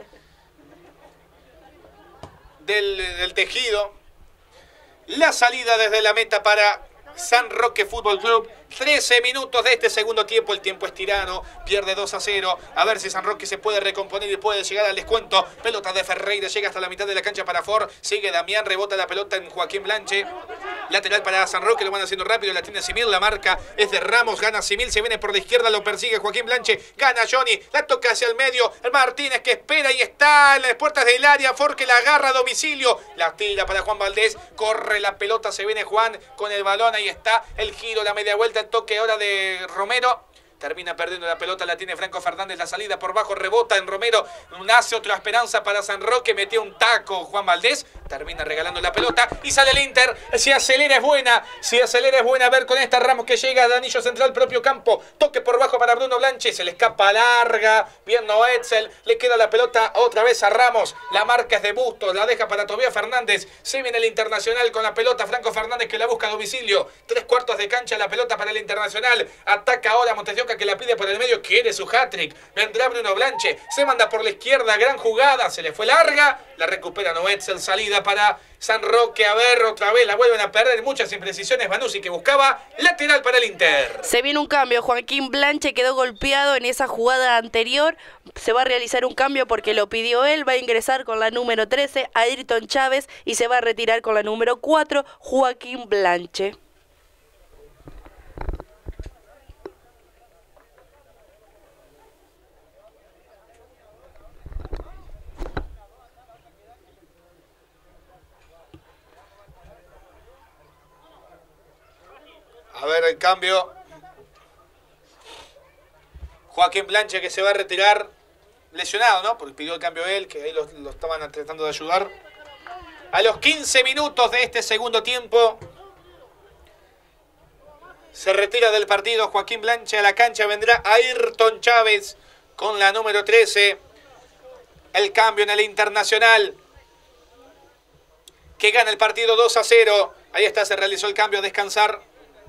A: del, del tejido. La salida desde la meta para San Roque Fútbol Club, trece minutos de este segundo tiempo. El tiempo es tirano. Pierde dos a cero. A ver si San Roque se puede recomponer y puede llegar al descuento. Pelota de Ferreira. Llega hasta la mitad de la cancha para Ford. Sigue Damián. Rebota la pelota en Joaquín Blanche. Lateral para San Roque. Lo van haciendo rápido. La tiene Simil. La marca es de Ramos. Gana Simil. Se viene por la izquierda. Lo persigue Joaquín Blanche. Gana Johnny. La toca hacia el medio. El Martínez que espera y está en las puertas del área. Ford que la agarra a domicilio. La tira para Juan Valdés. Corre la pelota. Se viene Juan con el balón. Ahí está el giro. La media vuelta. El toque ahora de Romero. Termina perdiendo la pelota, la tiene Franco Fernández, la salida por bajo, rebota en Romero, nace otra esperanza para San Roque, metió un taco Juan Valdés, termina regalando la pelota y sale el Inter, si acelera es buena, si acelera es buena, a ver con esta Ramos que llega de anillo central, propio campo, toque por bajo para Bruno Blanche, se le escapa larga, bien Noetzel, le queda la pelota otra vez a Ramos, la marca es de Bustos, la deja para Tobías Fernández, se viene el Internacional con la pelota, Franco Fernández que la busca a domicilio, tres cuartos de cancha la pelota para el Internacional, ataca ahora Montes que la pide por el medio, quiere su hat-trick, vendrá Bruno Blanche, se manda por la izquierda, gran jugada, se le fue larga, la recupera Noetzel, salida para San Roque, a ver, otra vez la vuelven a perder, muchas imprecisiones, Vanuzzi que buscaba, lateral para el Inter.
B: Se viene un cambio, Joaquín Blanche quedó golpeado en esa jugada anterior, se va a realizar un cambio porque lo pidió él, va a ingresar con la número trece, Ayrton Chávez, y se va a retirar con la número cuatro, Joaquín Blanche.
A: A ver el cambio. Joaquín Blanche que se va a retirar lesionado, ¿no? Porque pidió el cambio él, que ahí lo, lo estaban tratando de ayudar. A los quince minutos de este segundo tiempo se retira del partido Joaquín Blanche. A la cancha vendrá Ayrton Chávez con la número trece. El cambio en el Internacional que gana el partido dos a cero. Ahí está, se realizó el cambio a descansar.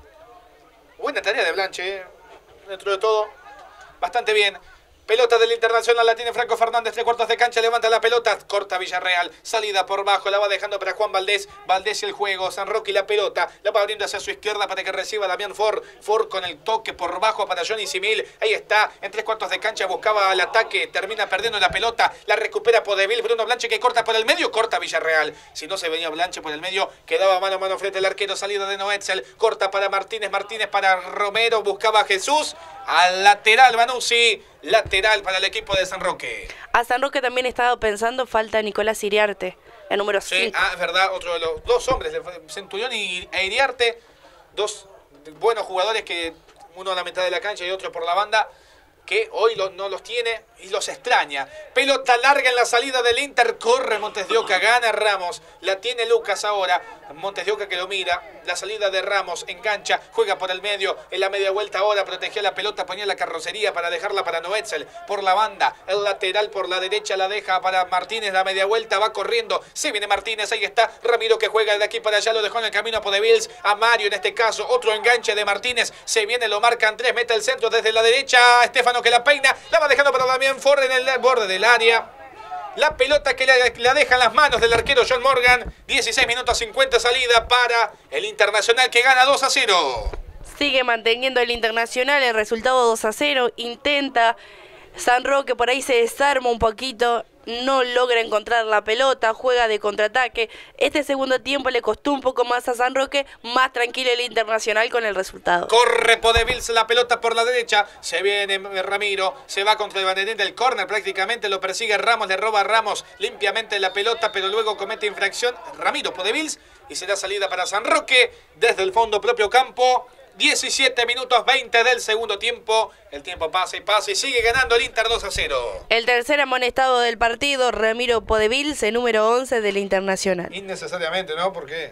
A: Buena tarea de Blanche, ¿eh? Dentro de todo, bastante bien. Pelota del Internacional, la tiene Franco Fernández, tres cuartos de cancha, levanta la pelota, corta Villarreal, salida por bajo, la va dejando para Juan Valdés, Valdés y el juego, San Roque y la pelota, la va abriendo hacia su izquierda para que reciba Damián Ford, Ford con el toque por bajo para Johnny Simil, ahí está, en tres cuartos de cancha, buscaba el ataque, termina perdiendo la pelota, la recupera Podevil, Bruno Blanche que corta por el medio, corta Villarreal, si no se venía Blanche por el medio, quedaba mano a mano frente al arquero, salida de Noetzel, corta para Martínez, Martínez para Romero, buscaba a Jesús, al lateral Vanuzzi, lateral para el equipo de San Roque.
B: A San Roque también estaba pensando, falta Nicolás Iriarte, el número cinco.
A: Sí, ah, es verdad, otro de los dos hombres, Centurión y e Iriarte, dos buenos jugadores que uno a la mitad de la cancha y otro por la banda, que hoy lo, no los tiene y los extraña. Pelota larga en la salida del Inter, corre Montes de Oca, gana Ramos, la tiene Lucas ahora, Montes de Oca que lo mira, la salida de Ramos, engancha, juega por el medio, en la media vuelta ahora, protegía la pelota, ponía la carrocería para dejarla para Noetzel, por la banda, el lateral por la derecha la deja para Martínez, la media vuelta, va corriendo, se viene Martínez, ahí está, Ramiro que juega de aquí para allá, lo dejó en el camino a Podevils, a Mario en este caso, otro enganche de Martínez, se viene, lo marcan tres, mete el centro desde la derecha, Estefano que la peina, la va dejando para Damián Ford en el borde del área. La pelota que la, la deja en las manos del arquero John Morgan. dieciséis minutos cincuenta salida para el Internacional que gana dos a cero.
B: Sigue manteniendo el Internacional el resultado dos a cero. Intenta San Roque, por ahí se desarma un poquito. No logra encontrar la pelota, juega de contraataque. Este segundo tiempo le costó un poco más a San Roque, más tranquilo el Internacional con el resultado.
A: Corre Podevils la pelota por la derecha, se viene Ramiro, se va contra el banderín del córner prácticamente, lo persigue Ramos, le roba a Ramos limpiamente la pelota, pero luego comete infracción Ramiro Podevils y será salida para San Roque desde el fondo propio campo. diecisiete minutos veinte del segundo tiempo. El tiempo pasa y pasa y sigue ganando el Inter dos a cero.
B: El tercer amonestado del partido, Ramiro Podevils, el número once del Internacional.
A: Innecesariamente, ¿no? Porque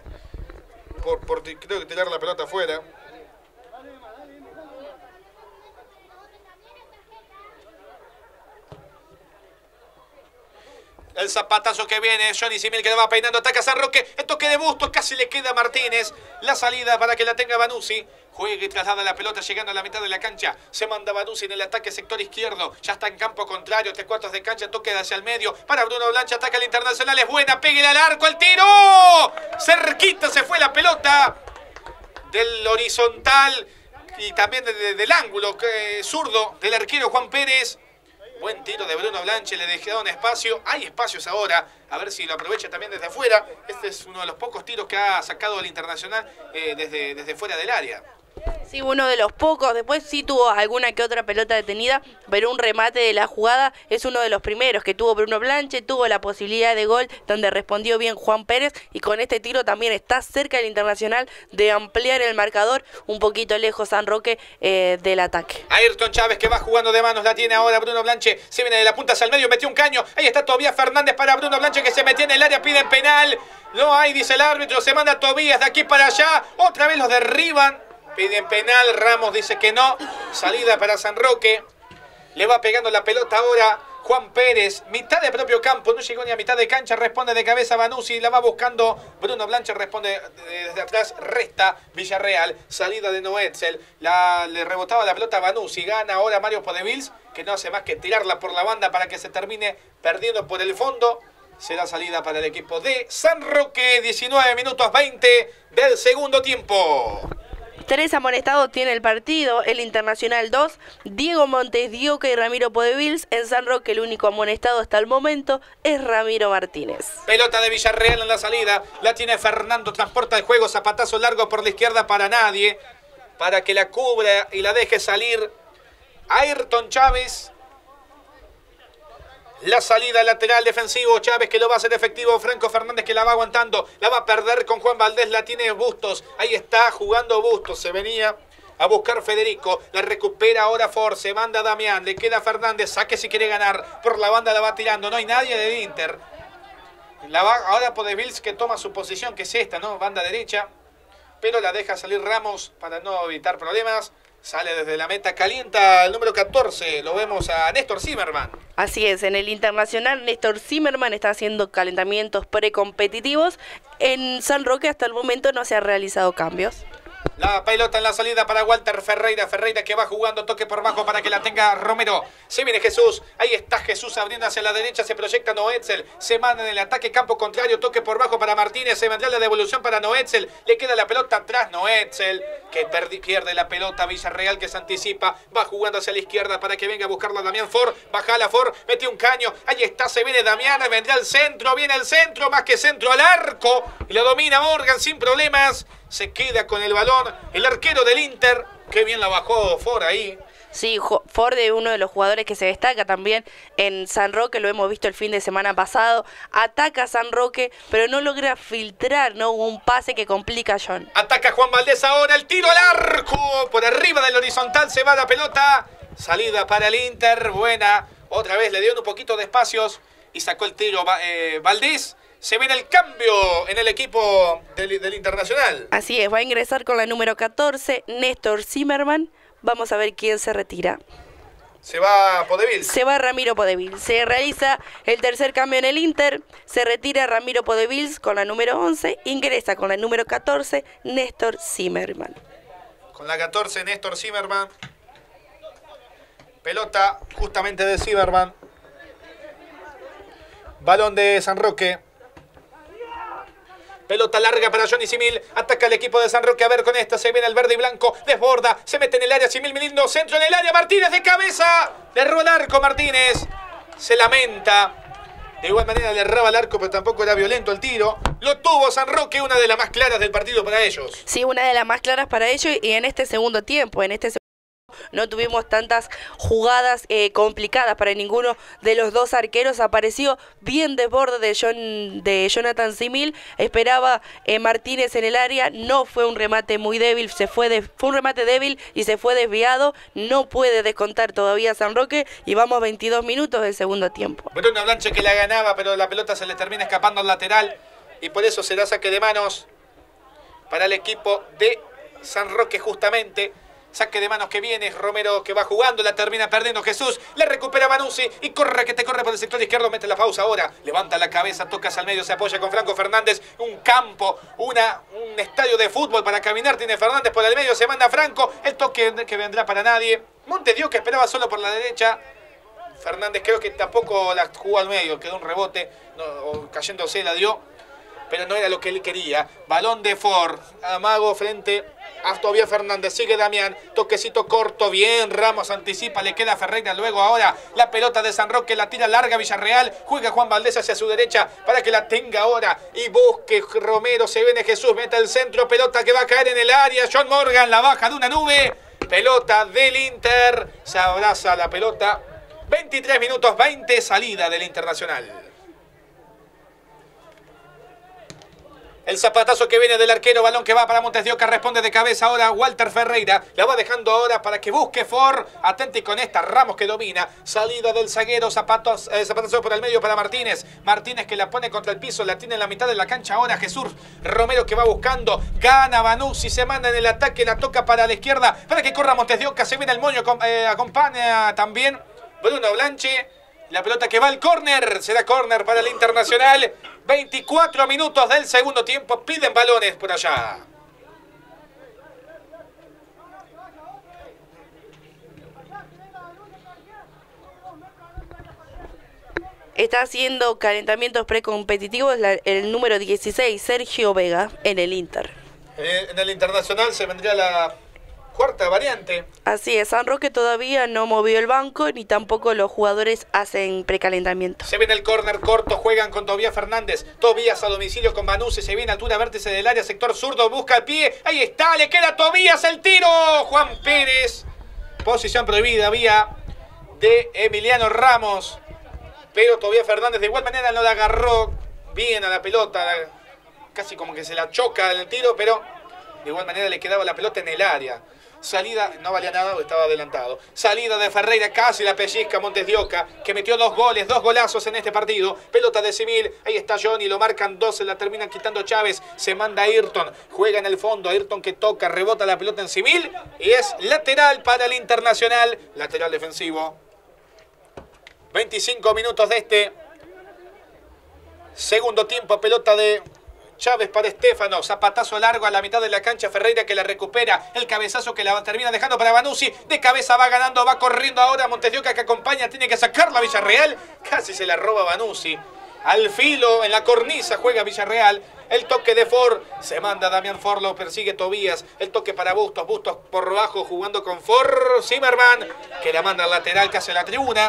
A: por, por creo que tirar la pelota afuera. El zapatazo que viene, Johnny Simil que le va peinando, ataca a San Roque, el toque de Bustos, casi le queda a Martínez, la salida para que la tenga Vanuzzi, juega y traslada la pelota llegando a la mitad de la cancha, se manda Vanuzzi en el ataque sector izquierdo, ya está en campo contrario, tres cuartos de cancha, toque hacia el medio, para Bruno Blanche, ataca el Internacional, es buena, pégale al arco, el tiro, cerquita se fue la pelota del horizontal, y también de, de, del ángulo eh, zurdo del arquero Juan Pérez. Buen tiro de Bruno Blanche, le dejaron espacio. Hay espacios ahora, a ver si lo aprovecha también desde afuera. Este es uno de los pocos tiros que ha sacado el Internacional eh, desde, desde fuera del área.
B: Sí, uno de los pocos. Después sí tuvo alguna que otra pelota detenida, pero un remate de la jugada es uno de los primeros que tuvo Bruno Blanche. Tuvo la posibilidad de gol donde respondió bien Juan Pérez, y con este tiro también está cerca el Internacional de ampliar el marcador, un poquito lejos San Roque eh, del ataque.
A: Ayrton Chávez, que va jugando de manos, la tiene ahora Bruno Blanche, se viene de la punta hacia el medio, metió un caño, ahí está Tobías Fernández para Bruno Blanche, que se metió en el área, piden penal, no hay, dice el árbitro, se manda Tobías de aquí para allá, otra vez los derriban. Piden penal, Ramos dice que no. Salida para San Roque. Le va pegando la pelota ahora Juan Pérez. Mitad de propio campo, no llegó ni a mitad de cancha. Responde de cabeza Vanuzzi, la va buscando Bruno Blanche. Responde desde atrás, resta Villarreal. Salida de Noetzel. La, le rebotaba la pelota a Vanuzzi. Gana ahora Mario Podevils, que no hace más que tirarla por la banda para que se termine perdiendo por el fondo. Será salida para el equipo de San Roque. diecinueve minutos veinte del segundo tiempo.
B: Tres amonestados tiene el partido, el Internacional dos, Diego Montes de Oca y Ramiro Podevils. En San Roque el único amonestado hasta el momento es Ramiro Martínez.
A: Pelota de Villarreal en la salida, la tiene Fernando, transporta el juego, zapatazo largo por la izquierda para nadie, para que la cubra y la deje salir Ayrton Chávez. La salida lateral defensivo, Chávez que lo va a hacer efectivo, Franco Fernández que la va aguantando, la va a perder con Juan Valdés, la tiene Bustos, ahí está jugando Bustos, se venía a buscar Federico, la recupera ahora Ford, se manda Damián, le queda Fernández, saque si quiere ganar, por la banda la va tirando, no hay nadie del Inter. La va, ahora Podevils que toma su posición, que es esta, ¿no? Banda derecha, pero la deja salir Ramos para no evitar problemas. Sale desde la meta, calienta el número catorce, lo vemos a Néstor Zimmerman.
B: Así es, en el Internacional Néstor Zimmerman está haciendo calentamientos precompetitivos. En San Roque hasta el momento no se han realizado cambios.
A: La pelota en la salida para Walter Ferreira. Ferreira que va jugando, toque por bajo para que la tenga Romero. Se viene Jesús. Ahí está Jesús abriendo hacia la derecha. Se proyecta Noetzel. Se manda en el ataque campo contrario. Toque por bajo para Martínez. Se vendrá la devolución para Noetzel. Le queda la pelota atrás Noetzel, que pierde la pelota. Villarreal que se anticipa. Va jugando hacia la izquierda para que venga a buscarla Damián Ford. Baja la Ford. Metió un caño. Ahí está. Se viene Damián. Vendrá al centro. Viene al centro. Más que centro al arco. Y la domina Morgan sin problemas. Se queda con el balón el arquero del Inter. Qué bien la bajó Ford ahí.
B: Sí, Ford es uno de los jugadores que se destaca también en San Roque, lo hemos visto el fin de semana pasado. Ataca a San Roque, pero no logra filtrar, ¿no? Un pase que complica a John.
A: Ataca Juan Valdés ahora, el tiro al arco. Por arriba del horizontal se va la pelota. Salida para el Inter, buena. Otra vez le dio un poquito de espacios y sacó el tiro eh, Valdés. Se viene el cambio en el equipo del, del Internacional.
B: Así es, va a ingresar con la número catorce, Néstor Zimmerman. Vamos a ver quién se retira.
A: Se va Podevils.
B: Se va Ramiro Podevils. Se realiza el tercer cambio en el Inter. Se retira Ramiro Podevils con la número once. Ingresa con la número catorce, Néstor Zimmerman.
A: Con la catorce, Néstor Zimmerman. Pelota justamente de Zimmerman. Balón de San Roque. Pelota larga para Johnny Simil. Ataca el equipo de San Roque. A ver con esta. Se viene el verde y blanco. Desborda. Se mete en el área. Simil lindo centro en el área. Martínez de cabeza. Le erró el arco Martínez. Se lamenta. De igual manera le erraba el arco, pero tampoco era violento el tiro. Lo tuvo San Roque. Una de las más claras del partido para ellos.
B: Sí, una de las más claras para ellos. Y en este segundo tiempo. En este segundo no tuvimos tantas jugadas eh, complicadas para ninguno de los dos arqueros. Apareció bien desborde de, John, de Jonathan Simil. Esperaba eh, Martínez en el área. No fue un remate muy débil. Se fue, de, fue un remate débil y se fue desviado. No puede descontar todavía San Roque. Y vamos veintidós minutos del segundo tiempo.
A: Bruno Blanche que la ganaba, pero la pelota se le termina escapando al lateral. Y por eso será saque de manos para el equipo de San Roque justamente. Saque de manos que viene, Romero que va jugando, la termina perdiendo Jesús, le recupera Vanuzzi y corre que te corre por el sector izquierdo, mete la pausa ahora, levanta la cabeza, tocas al medio, se apoya con Franco Fernández, un campo, una, un estadio de fútbol para caminar, tiene Fernández por el medio, se manda Franco, el toque que vendrá para nadie, Montedio que esperaba solo por la derecha, Fernández creo que tampoco la jugó al medio, quedó un rebote, no, cayéndose la dio. pero no era lo que él quería. Balón de Ford, amago frente a Tobias Fernández, sigue Damián, toquecito corto, bien, Ramos anticipa, le queda Ferreira, luego ahora la pelota de San Roque, la tira larga Villarreal, juega Juan Valdés hacia su derecha para que la tenga ahora y busque Romero, se viene Jesús, mete el centro, pelota que va a caer en el área, John Morgan la baja de una nube, pelota del Inter, se abraza la pelota, veintitrés minutos veinte, salida del Internacional. El zapatazo que viene del arquero, balón que va para Montes de Oca, responde de cabeza ahora Walter Ferreira. La va dejando ahora para que busque Ford. Atenti con esta, Ramos que domina. Salida del zaguero, zapatos, eh, zapatazo por el medio para Martínez. Martínez que la pone contra el piso, la tiene en la mitad de la cancha ahora Jesús Romero que va buscando. Gana Vanuzzi, se manda en el ataque, la toca para la izquierda para que corra Montes de Oca. Se viene el moño, eh, acompaña también Bruno Blanche. La pelota que va al córner, será córner para el Internacional. veinticuatro minutos del segundo tiempo, piden balones por allá.
B: Está haciendo calentamientos precompetitivos la, el número dieciséis, Sergio Vega, en el Inter.
A: Eh, en el Internacional se vendría la cuarta variante.
B: Así es, San Roque todavía no movió el banco, ni tampoco los jugadores hacen precalentamiento.
A: Se viene el córner corto, juegan con Tobias Fernández. Tobías a domicilio con Vanuzzi, se viene altura vértice del área, sector zurdo, busca el pie. Ahí está, le queda a Tobías el tiro. Juan Pérez, posición prohibida, vía de Emiliano Ramos. Pero Tobias Fernández de igual manera no la agarró bien a la pelota, casi como que se la choca en el tiro, pero de igual manera le quedaba la pelota en el área. Salida, no valía nada, estaba adelantado. Salida de Ferreira, casi la pellizca Montes de Oca, que metió dos goles, dos golazos en este partido. Pelota de Simil, ahí está Johnny, lo marcan dos, se la terminan quitando Chávez. Se manda Ayrton, juega en el fondo, Ayrton que toca, rebota la pelota en Simil. Y es lateral para el Internacional, lateral defensivo. veinticinco minutos de este segundo tiempo, pelota de Chávez para Estefano, zapatazo largo a la mitad de la cancha, Ferreira que la recupera, el cabezazo que la termina dejando para Vanuzzi, de cabeza va ganando, va corriendo ahora Montes de Oca que acompaña, tiene que sacarla Villarreal, casi se la roba Vanuzzi, al filo, en la cornisa juega Villarreal, el toque de Ford, se manda Damián Ford, lo persigue Tobías, el toque para Bustos, Bustos por bajo jugando con Ford, Zimmerman que la manda al lateral casi a la tribuna.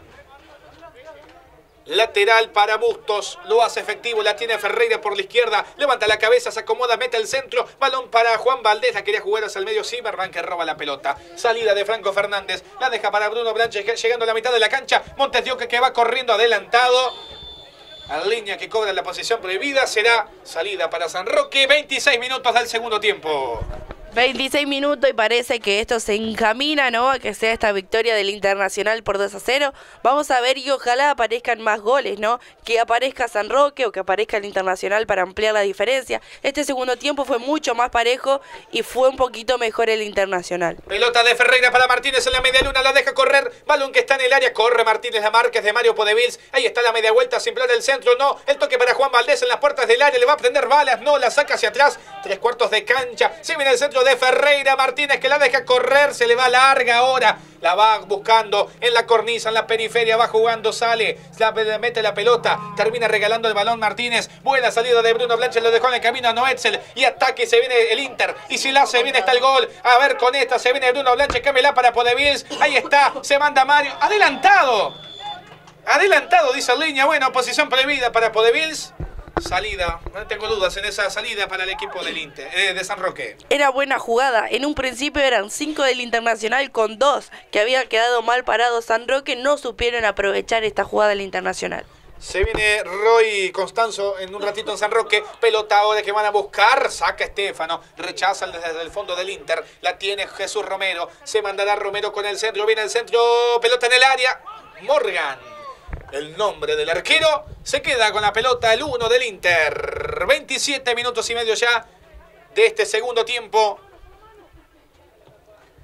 A: Lateral para Bustos, lo hace efectivo, la tiene Ferreira por la izquierda, levanta la cabeza, se acomoda, mete el centro, balón para Juan Valdés, la quería jugar hacia el medio, Zimmerman que roba la pelota, salida de Franco Fernández, la deja para Bruno Blanche, llegando a la mitad de la cancha, Montes de Oca que va corriendo adelantado, a línea que cobra la posición prohibida, será salida para San Roque, veintiséis minutos del segundo tiempo.
B: veintiséis minutos y parece que esto se encamina, ¿no?, a que sea esta victoria del Internacional por dos a cero. Vamos a ver y ojalá aparezcan más goles, ¿no? Que aparezca San Roque o que aparezca el Internacional para ampliar la diferencia. Este segundo tiempo fue mucho más parejo y fue un poquito mejor el Internacional.
A: Pelota de Ferreira para Martínez en la media luna, la deja correr, balón que está en el área, corre Martínez, la marca es de Mario Podevils, ahí está la media vuelta, sin plan el centro, no, el toque para Juan Valdés en las puertas del área, le va a prender balas, no, la saca hacia atrás, tres cuartos de cancha, se viene el centro de Ferreira, Martínez que la deja correr, se le va larga ahora, la va buscando en la cornisa, en la periferia, va jugando, sale, la, mete la pelota, termina regalando el balón Martínez, buena salida de Bruno Blanche, lo dejó en el camino a Noetzel, y ataque, se viene el Inter, y si la hace bien está el gol, a ver con esta, se viene Bruno Blanche, cámela para Podevils, ahí está, se manda Mario, adelantado, adelantado, dice Línea, bueno, posición prohibida para Podevils. Salida, no tengo dudas en esa salida para el equipo del Inter, eh, de San Roque.
B: Era buena jugada, en un principio eran cinco del Internacional con dos que había quedado mal parado San Roque, no supieron aprovechar esta jugada del Internacional.
A: Se viene Roy Constanzo en un ratito en San Roque, pelota ahora que van a buscar, saca Estefano, rechaza desde el fondo del Inter, la tiene Jesús Romero, se mandará Romero con el centro, viene el centro, pelota en el área, Morgan. El nombre del arquero se queda con la pelota, el uno del Inter. veintisiete minutos y medio ya de este segundo tiempo.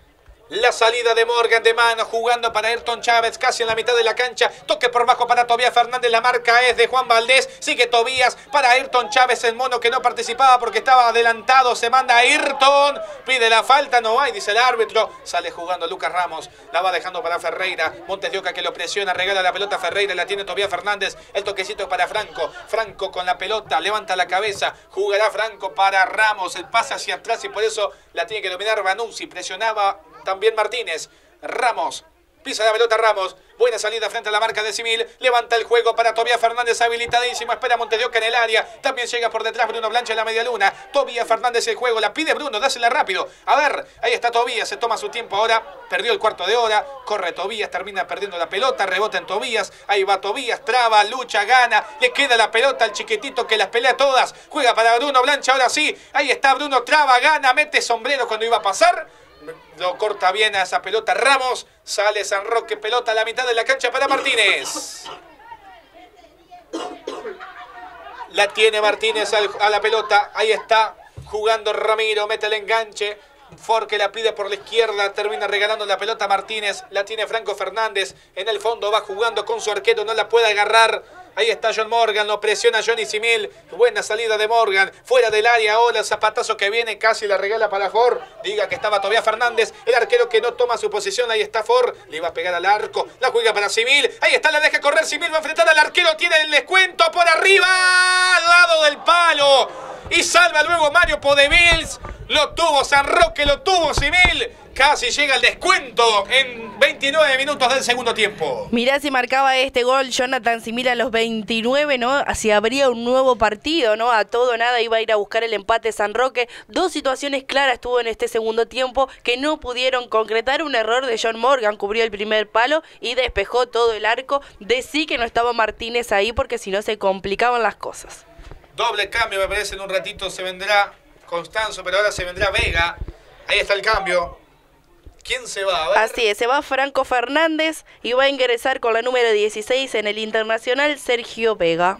A: La salida de Morgan de mano, jugando para Ayrton Chávez, casi en la mitad de la cancha. Toque por bajo para Tobías Fernández, la marca es de Juan Valdés. Sigue Tobías para Ayrton Chávez, el mono que no participaba porque estaba adelantado. Se manda a Ayrton, pide la falta, no hay, dice el árbitro. Sale jugando Lucas Ramos, la va dejando para Ferreira. Montes de Oca que lo presiona, regala la pelota a Ferreira, la tiene Tobías Fernández. El toquecito para Franco, Franco con la pelota, levanta la cabeza. Jugará Franco para Ramos, el pase hacia atrás y por eso la tiene que dominar Vanuzzi. Presionaba también Martínez. Ramos. Pisa la pelota Ramos. Buena salida frente a la marca de Simil. Levanta el juego para Tobías Fernández. Habilitadísimo. Espera Montes de Oca en el área. También llega por detrás Bruno Blanche en la media luna. Tobías Fernández el juego. La pide Bruno. Dásela rápido. A ver. Ahí está Tobías. Se toma su tiempo ahora. Perdió el cuarto de hora. Corre Tobías. Termina perdiendo la pelota. Rebota en Tobías. Ahí va Tobías. Traba. Lucha. Gana. Le queda la pelota al chiquitito que las pelea todas. Juega para Bruno Blanche. Ahora sí. Ahí está Bruno. Traba. Gana. Mete sombrero cuando iba a pasar. Lo corta bien a esa pelota Ramos. Sale San Roque, pelota a la mitad de la cancha para Martínez. La tiene Martínez a la pelota. Ahí está jugando Ramiro. Mete el enganche. Ford que la pide por la izquierda. Termina regalando la pelota a Martínez. La tiene Franco Fernández. En el fondo va jugando con su arquero. No la puede agarrar. Ahí está John Morgan, lo presiona Johnny Simil. Buena salida de Morgan. Fuera del área ahora el zapatazo que viene. Casi la regala para Ford. Diga que estaba Tobías Fernández. El arquero que no toma su posición. Ahí está Ford. Le iba a pegar al arco. La juega para Simil. Ahí está, la deja correr Simil. Va a enfrentar al arquero. Tiene el descuento por arriba. Al lado del palo. Y salva luego Mario Podevils. Lo tuvo San Roque, lo tuvo Simil. Casi llega el descuento en veintinueve minutos del segundo tiempo.
B: Mirá si marcaba este gol Jonathan Simil a los veintinueve, ¿no? Así habría un nuevo partido, ¿no? A todo nada iba a ir a buscar el empate San Roque. Dos situaciones claras tuvo en este segundo tiempo que no pudieron concretar. Un error de John Morgan, cubrió el primer palo y despejó todo el arco. De sí que no estaba Martínez ahí porque si no se complicaban las cosas.
A: Doble cambio, me parece, en un ratito se vendrá Constanzo, pero ahora se vendrá Vega. Ahí está el cambio. ¿Quién se va? A ver.
B: Así es, se va Franco Fernández y va a ingresar con la número dieciséis en el Internacional Sergio Vega.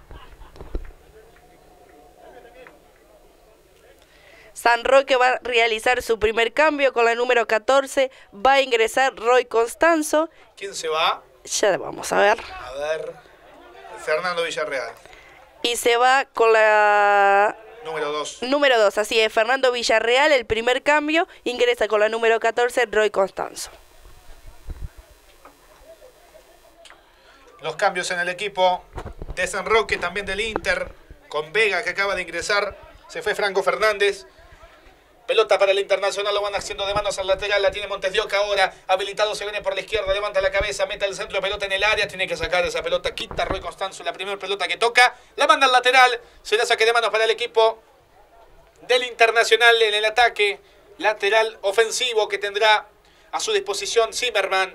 B: San Roque va a realizar su primer cambio con la número catorce. Va a ingresar Roy Constanzo.
A: ¿Quién se va?
B: Ya vamos a ver.
A: A ver. Fernando Villarreal.
B: Y se va con la...
A: Número dos.
B: Número dos, así es. Fernando Villarreal, el primer cambio. Ingresa con la número catorce, Roy Constanzo.
A: Los cambios en el equipo de San Roque, también del Inter. Con Vega que acaba de ingresar. Se fue Franco Fernández. Pelota para el Internacional, lo van haciendo de manos al lateral, la tiene Montes de Oca ahora, habilitado se viene por la izquierda, levanta la cabeza, mete el centro, pelota en el área, tiene que sacar esa pelota, quita Roy Constanzo, la primera pelota que toca, la manda al lateral, será saque de manos para el equipo del Internacional en el ataque, lateral ofensivo que tendrá a su disposición Zimmerman.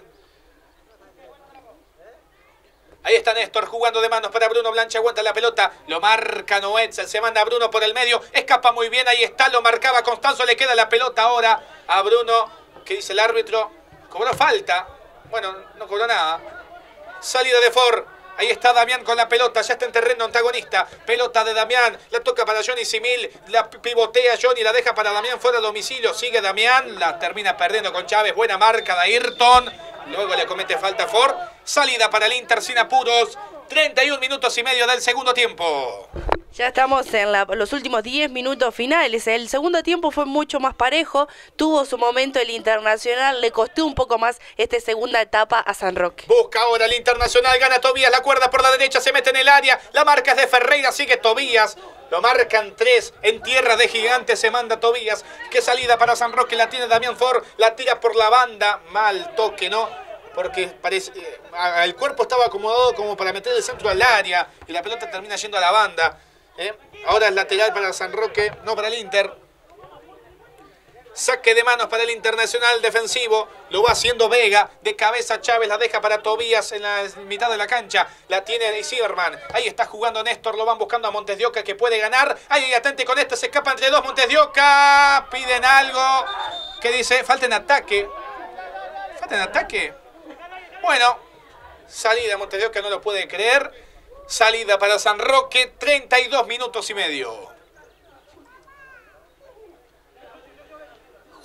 A: Ahí está Néstor jugando de manos para Bruno Blanche, aguanta la pelota, lo marca Noetzel, se manda a Bruno por el medio, escapa muy bien, ahí está, lo marcaba Constanzo, le queda la pelota ahora a Bruno, ¿qué dice el árbitro? Cobró falta, bueno, no cobró nada, salida de Ford, ahí está Damián con la pelota, ya está en terreno antagonista, pelota de Damián, la toca para Johnny Simil, la pivotea Johnny, la deja para Damián fuera de domicilio, sigue Damián, la termina perdiendo con Chávez, buena marca de Ayrton. Luego le comete falta a Ford. Salida para el Inter sin apuros. treinta y un minutos y medio del segundo tiempo.
B: Ya estamos en la, los últimos diez minutos finales. El segundo tiempo fue mucho más parejo. Tuvo su momento el Internacional. Le costó un poco más esta segunda etapa a San Roque.
A: Busca ahora el Internacional. Gana Tobías. La cuerda por la derecha. Se mete en el área. La marca es de Ferreira. Sigue Tobías. Lo marcan tres. En tierra de gigantes se manda Tobías. Qué salida para San Roque. La tiene Damián Ford. La tira por la banda. Mal toque, ¿no? Porque parece, eh, el cuerpo estaba acomodado como para meter el centro al área. Y la pelota termina yendo a la banda. ¿eh? Ahora es lateral para San Roque. No para el Inter. Saque de manos para el Internacional defensivo. Lo va haciendo Vega. De cabeza Chávez la deja para Tobías en la mitad de la cancha. La tiene Zimmerman. Ahí está jugando Néstor. Lo van buscando a Montes de Oca que puede ganar. Ahí atente con este. Se escapa entre dos Montes de Oca. Piden algo. ¿Qué dice? Falta en ataque. Falta en ataque. Bueno. Salida Montes de Oca, no lo puede creer. Salida para San Roque. treinta y dos minutos y medio.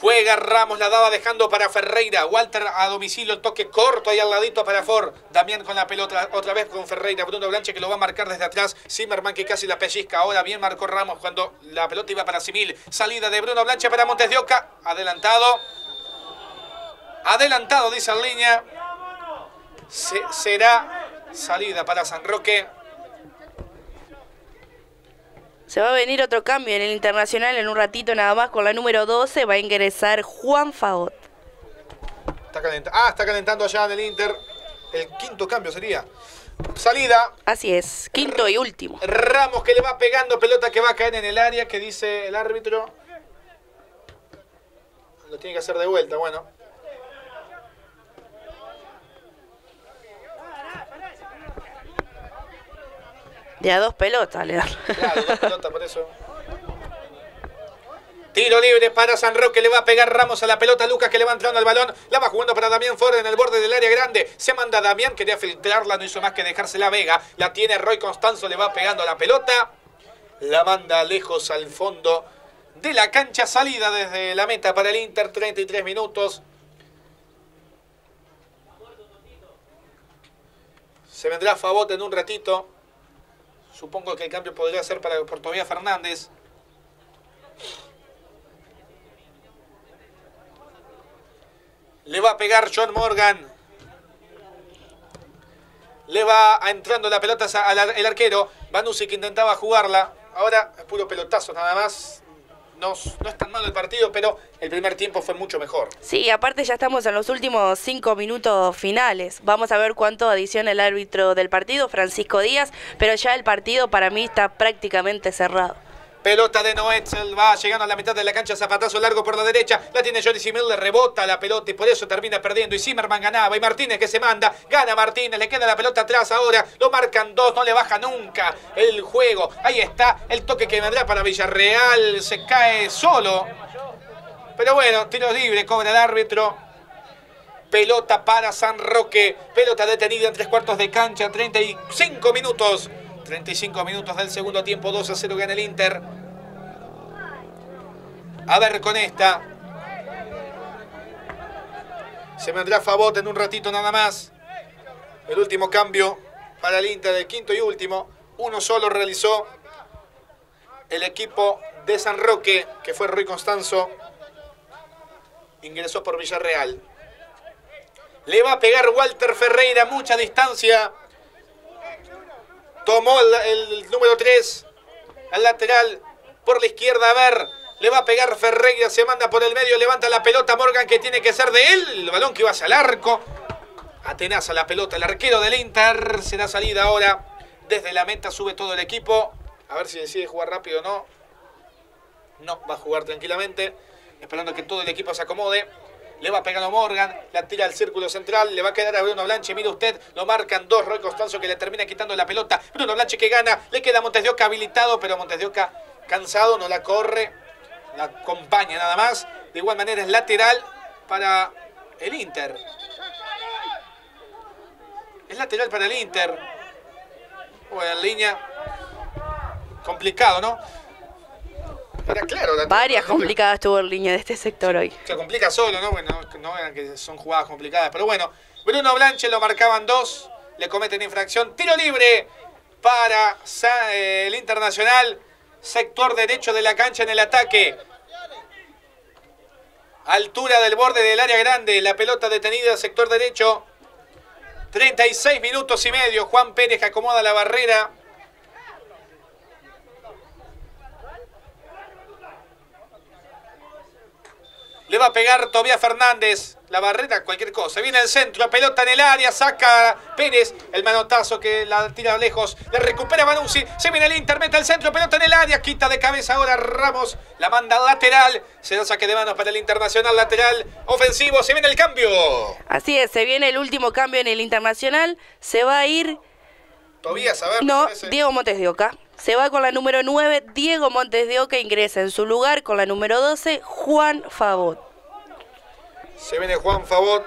A: Juega Ramos, la daba dejando para Ferreira. Walter a domicilio, el toque corto ahí al ladito para Ford. Damián con la pelota, otra vez con Ferreira. Bruno Blanche que lo va a marcar desde atrás. Zimmerman que casi la pellizca. Ahora bien marcó Ramos cuando la pelota iba para Simil. Salida de Bruno Blanche para Montes de Oca. Adelantado. Adelantado, dice en línea. Se, será salida para San Roque.
B: Se va a venir otro cambio en el Internacional en un ratito nada más. Con la número doce va a ingresar Juan Favot.
A: Está calentando. Ah, está calentando allá en el Inter. El quinto cambio sería. Salida.
B: Así es, quinto y último.
A: Ramos que le va pegando, pelota que va a caer en el área, que dice el árbitro. Lo tiene que hacer de vuelta, bueno.
B: De a dos pelotas le dan.
A: Claro, dos pelotas, por eso. Tiro libre para San Roque, le va a pegar Ramos a la pelota, Lucas que le va entrando al balón, la va jugando para Damián Ford en el borde del área grande, se manda Damián, quería filtrarla, no hizo más que dejársela Vega, la tiene Roy Constanzo, le va pegando a la pelota, la manda lejos al fondo de la cancha, salida desde la meta para el Inter, treinta y tres minutos. Se vendrá Favot en un ratito. Supongo que el cambio podría ser para por Tobias Fernández. Le va a pegar John Morgan. Le va entrando la pelota al el arquero. Vanussi que intentaba jugarla. Ahora es puro pelotazo nada más. No, no es tan malo el partido, pero el primer tiempo fue mucho mejor.
B: Sí, aparte ya estamos en los últimos cinco minutos finales. Vamos a ver cuánto adiciona el árbitro del partido, Francisco Díaz, pero ya el partido para mí está prácticamente cerrado.
A: Pelota de Noetzel, va llegando a la mitad de la cancha, zapatazo largo por la derecha, la tiene Johnny Simil, le rebota la pelota y por eso termina perdiendo. Y Zimmerman ganaba, y Martínez que se manda, gana Martínez, le queda la pelota atrás ahora, lo marcan dos, no le baja nunca el juego. Ahí está el toque que vendrá para Villarreal, se cae solo. Pero bueno, tiro libre, cobra el árbitro. Pelota para San Roque, pelota detenida en tres cuartos de cancha, treinta y cinco minutos. treinta y cinco minutos del segundo tiempo, dos a cero gana el Inter. A ver con esta. Se vendrá Favot en un ratito nada más. El último cambio para el Inter, el quinto y último. Uno solo realizó el equipo de San Roque, que fue Rui Constanzo. Ingresó por Villarreal. Le va a pegar Walter Ferreira, mucha distancia. Tomó el, el número tres, al lateral, por la izquierda, a ver, le va a pegar Ferreira, se manda por el medio, levanta la pelota Morgan, que tiene que ser de él, el balón que iba hacia el arco, atenaza la pelota, el arquero del Inter, será salida ahora, desde la meta sube todo el equipo, a ver si decide jugar rápido o no, no, va a jugar tranquilamente, esperando que todo el equipo se acomode. Le va pegando Morgan, la tira al círculo central, le va a quedar a Bruno Blanche, mire usted, lo marcan dos, Roy Constanzo que le termina quitando la pelota, Bruno Blanche que gana, le queda Montes de Oca habilitado, pero Montes de Oca cansado, no la corre, la acompaña nada más, de igual manera es lateral para el Inter. Es lateral para el Inter, bueno, en línea, complicado, ¿no? Era claro. La
B: Varias complicadas tuvo en línea de este sector hoy.
A: Se complica solo, ¿no? Bueno, no eran que son jugadas complicadas. Pero bueno, Bruno Blanche lo marcaban dos. Le cometen infracción. Tiro libre para el Internacional. Sector derecho de la cancha en el ataque. Altura del borde del área grande. La pelota detenida, sector derecho. treinta y seis minutos y medio. Juan Pérez que acomoda la barrera. Le va a pegar Tobias Fernández. La barrera, cualquier cosa. Viene el centro, pelota en el área, saca Pérez. El manotazo que la tira lejos. Le recupera Vanussi. Se viene el Inter, mete el centro, pelota en el área. Quita de cabeza ahora Ramos. La manda lateral. Se da saque de manos para el Internacional lateral. Ofensivo, se viene el cambio.
B: Así es, se viene el último cambio en el Internacional. Se va a ir...
A: Tobias, a ver.
B: No, Diego Montes de Oca. Se va con la número nueve, Diego Montes de Oca ingresa en su lugar con la número doce, Juan Favot.
A: Se viene Juan Favot.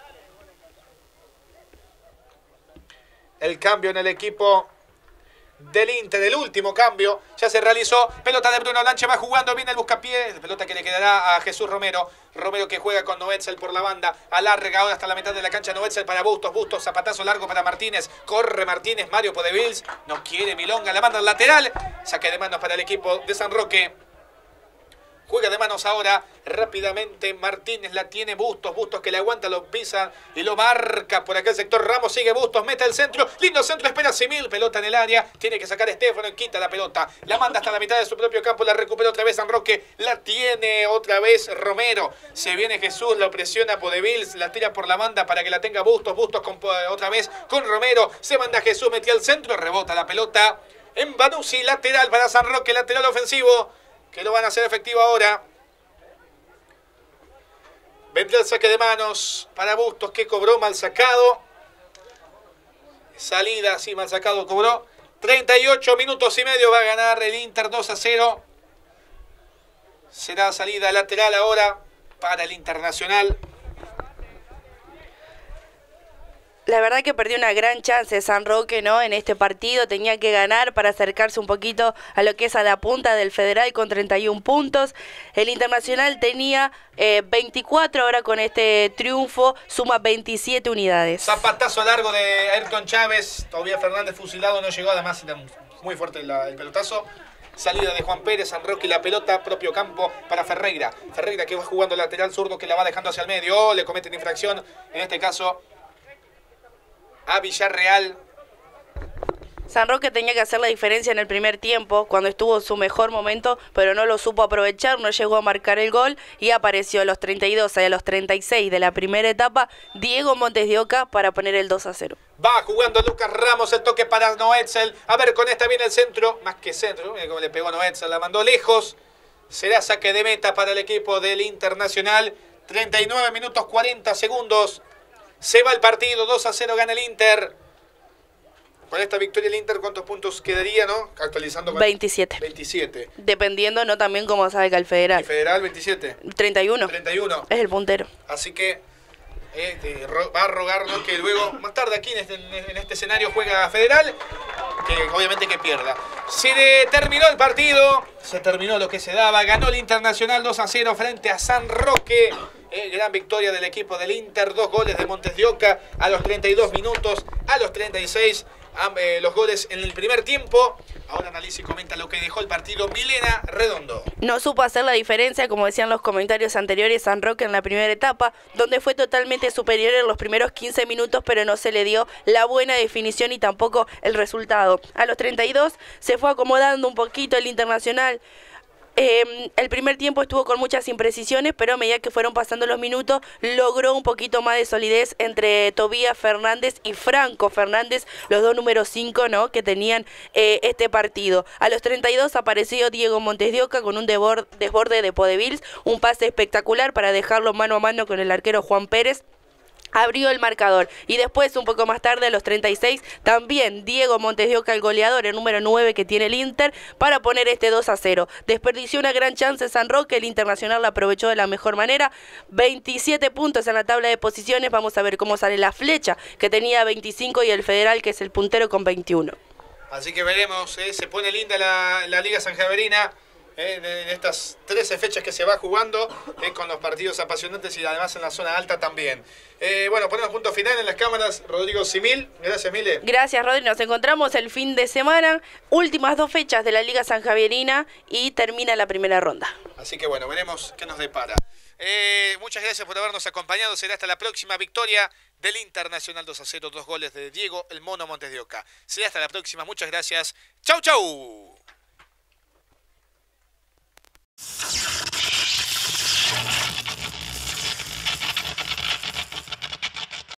A: El cambio en el equipo del Inter. El último cambio ya se realizó. Pelota de Bruno Lancha, va jugando bien el buscapié. Pelota que le quedará a Jesús Romero. Romero que juega con Noetzel por la banda. Alarga ahora hasta la mitad de la cancha Noetzel para Bustos. Bustos, zapatazo largo para Martínez. Corre Martínez, Mario Podevils. No quiere Milonga, la manda al lateral. Saque de manos para el equipo de San Roque. Juega de manos ahora rápidamente Martínez, la tiene Bustos, Bustos que le aguanta, lo pisa y lo marca por aquel sector. Ramos sigue Bustos, mete el centro, lindo centro, espera Simil, pelota en el área, tiene que sacar Estefano, quita la pelota, la manda hasta la mitad de su propio campo, la recupera otra vez San Roque, la tiene otra vez Romero, se viene Jesús, lo presiona Podevils, la tira por la banda para que la tenga Bustos, Bustos con, otra vez con Romero, se manda Jesús, metió el centro, rebota la pelota en Vanuzzi, lateral para San Roque, lateral ofensivo. Que lo van a hacer efectivo ahora. Vendrá el saque de manos para Bustos, que cobró mal sacado. Salida, sí, mal sacado cobró. treinta y ocho minutos y medio va a ganar el Inter dos a cero. Será salida lateral ahora para el Internacional.
B: La verdad que perdió una gran chance San Roque, ¿no? En este partido tenía que ganar para acercarse un poquito a lo que es a la punta del Federal con treinta y un puntos. El Internacional tenía eh, veinticuatro, ahora con este triunfo suma veintisiete unidades.
A: Zapatazo largo de Ayrton Chávez, todavía Fernández fusilado, no llegó, además era muy fuerte la, el pelotazo. Salida de Juan Pérez, San Roque y la pelota, propio campo para Ferreira. Ferreira que va jugando lateral zurdo, que la va dejando hacia el medio, oh, le cometen infracción, en este caso a Villarreal.
B: San Roque tenía que hacer la diferencia en el primer tiempo, cuando estuvo en su mejor momento, pero no lo supo aprovechar, no llegó a marcar el gol y apareció a los treinta y dos y a los treinta y seis de la primera etapa Diego Montes de Oca para poner el dos a cero.
A: Va jugando Lucas Ramos, el toque para Noetzel. A ver, con esta viene el centro, más que centro, mira cómo le pegó Noetzel, la mandó lejos. Será saque de meta para el equipo del Internacional. treinta y nueve minutos cuarenta segundos. Se va el partido, dos a cero gana el Inter. Con esta victoria el Inter, ¿cuántos puntos quedaría, no? Actualizando. Con
B: veintisiete.
A: veintisiete.
B: Dependiendo, ¿no? También cómo salga el Federal.
A: El Federal, veintisiete.
B: treinta y uno.
A: treinta y uno.
B: Es el puntero.
A: Así que eh, te, ro, va a rogarnos que luego, más tarde aquí en este, en este escenario juega Federal, que obviamente que pierda. Se de, terminó el partido, se terminó lo que se daba, ganó el Internacional dos a cero frente a San Roque. Eh, gran victoria del equipo del Inter, dos goles de Montes de Oca a los treinta y dos minutos, a los treinta y seis, eh, los goles en el primer tiempo. Ahora analiza y comenta lo que dejó el partido Milena Redondo.
B: No supo hacer la diferencia, como decían los comentarios anteriores, San Roque en la primera etapa, donde fue totalmente superior en los primeros quince minutos, pero no se le dio la buena definición y tampoco el resultado. A los treinta y dos se fue acomodando un poquito el Internacional. Eh, el primer tiempo estuvo con muchas imprecisiones, pero a medida que fueron pasando los minutos, logró un poquito más de solidez entre Tobías Fernández y Franco Fernández, los dos números cinco, ¿no? que tenían eh, este partido. A los treinta y dos apareció Diego Montes de Oca con un desborde de Podevils, un pase espectacular para dejarlo mano a mano con el arquero Juan Pérez. Abrió el marcador y después un poco más tarde a los treinta y seis también Diego Montes de Oca, el goleador, el número nueve que tiene el Inter, para poner este dos a cero. Desperdició una gran chance San Roque, el Internacional la aprovechó de la mejor manera. veintisiete puntos en la tabla de posiciones, vamos a ver cómo sale la flecha que tenía veinticinco y el Federal que es el puntero con veintiuno.
A: Así que veremos, eh, se pone linda la, la Liga Sanjaverina. En estas trece fechas que se va jugando, eh, con los partidos apasionantes y además en la zona alta también. Eh, bueno, ponemos punto final en las cámaras. Rodrigo Simil, gracias Mile.
B: Gracias Rodri, nos encontramos el fin de semana, últimas dos fechas de la Liga Sanjaverina y termina la primera ronda.
A: Así que bueno, veremos qué nos depara. Eh, muchas gracias por habernos acompañado, será hasta la próxima victoria del Internacional dos a cero, dos goles de Diego el Mono Montes de Oca. Será hasta la próxima, muchas gracias. Chau, chau.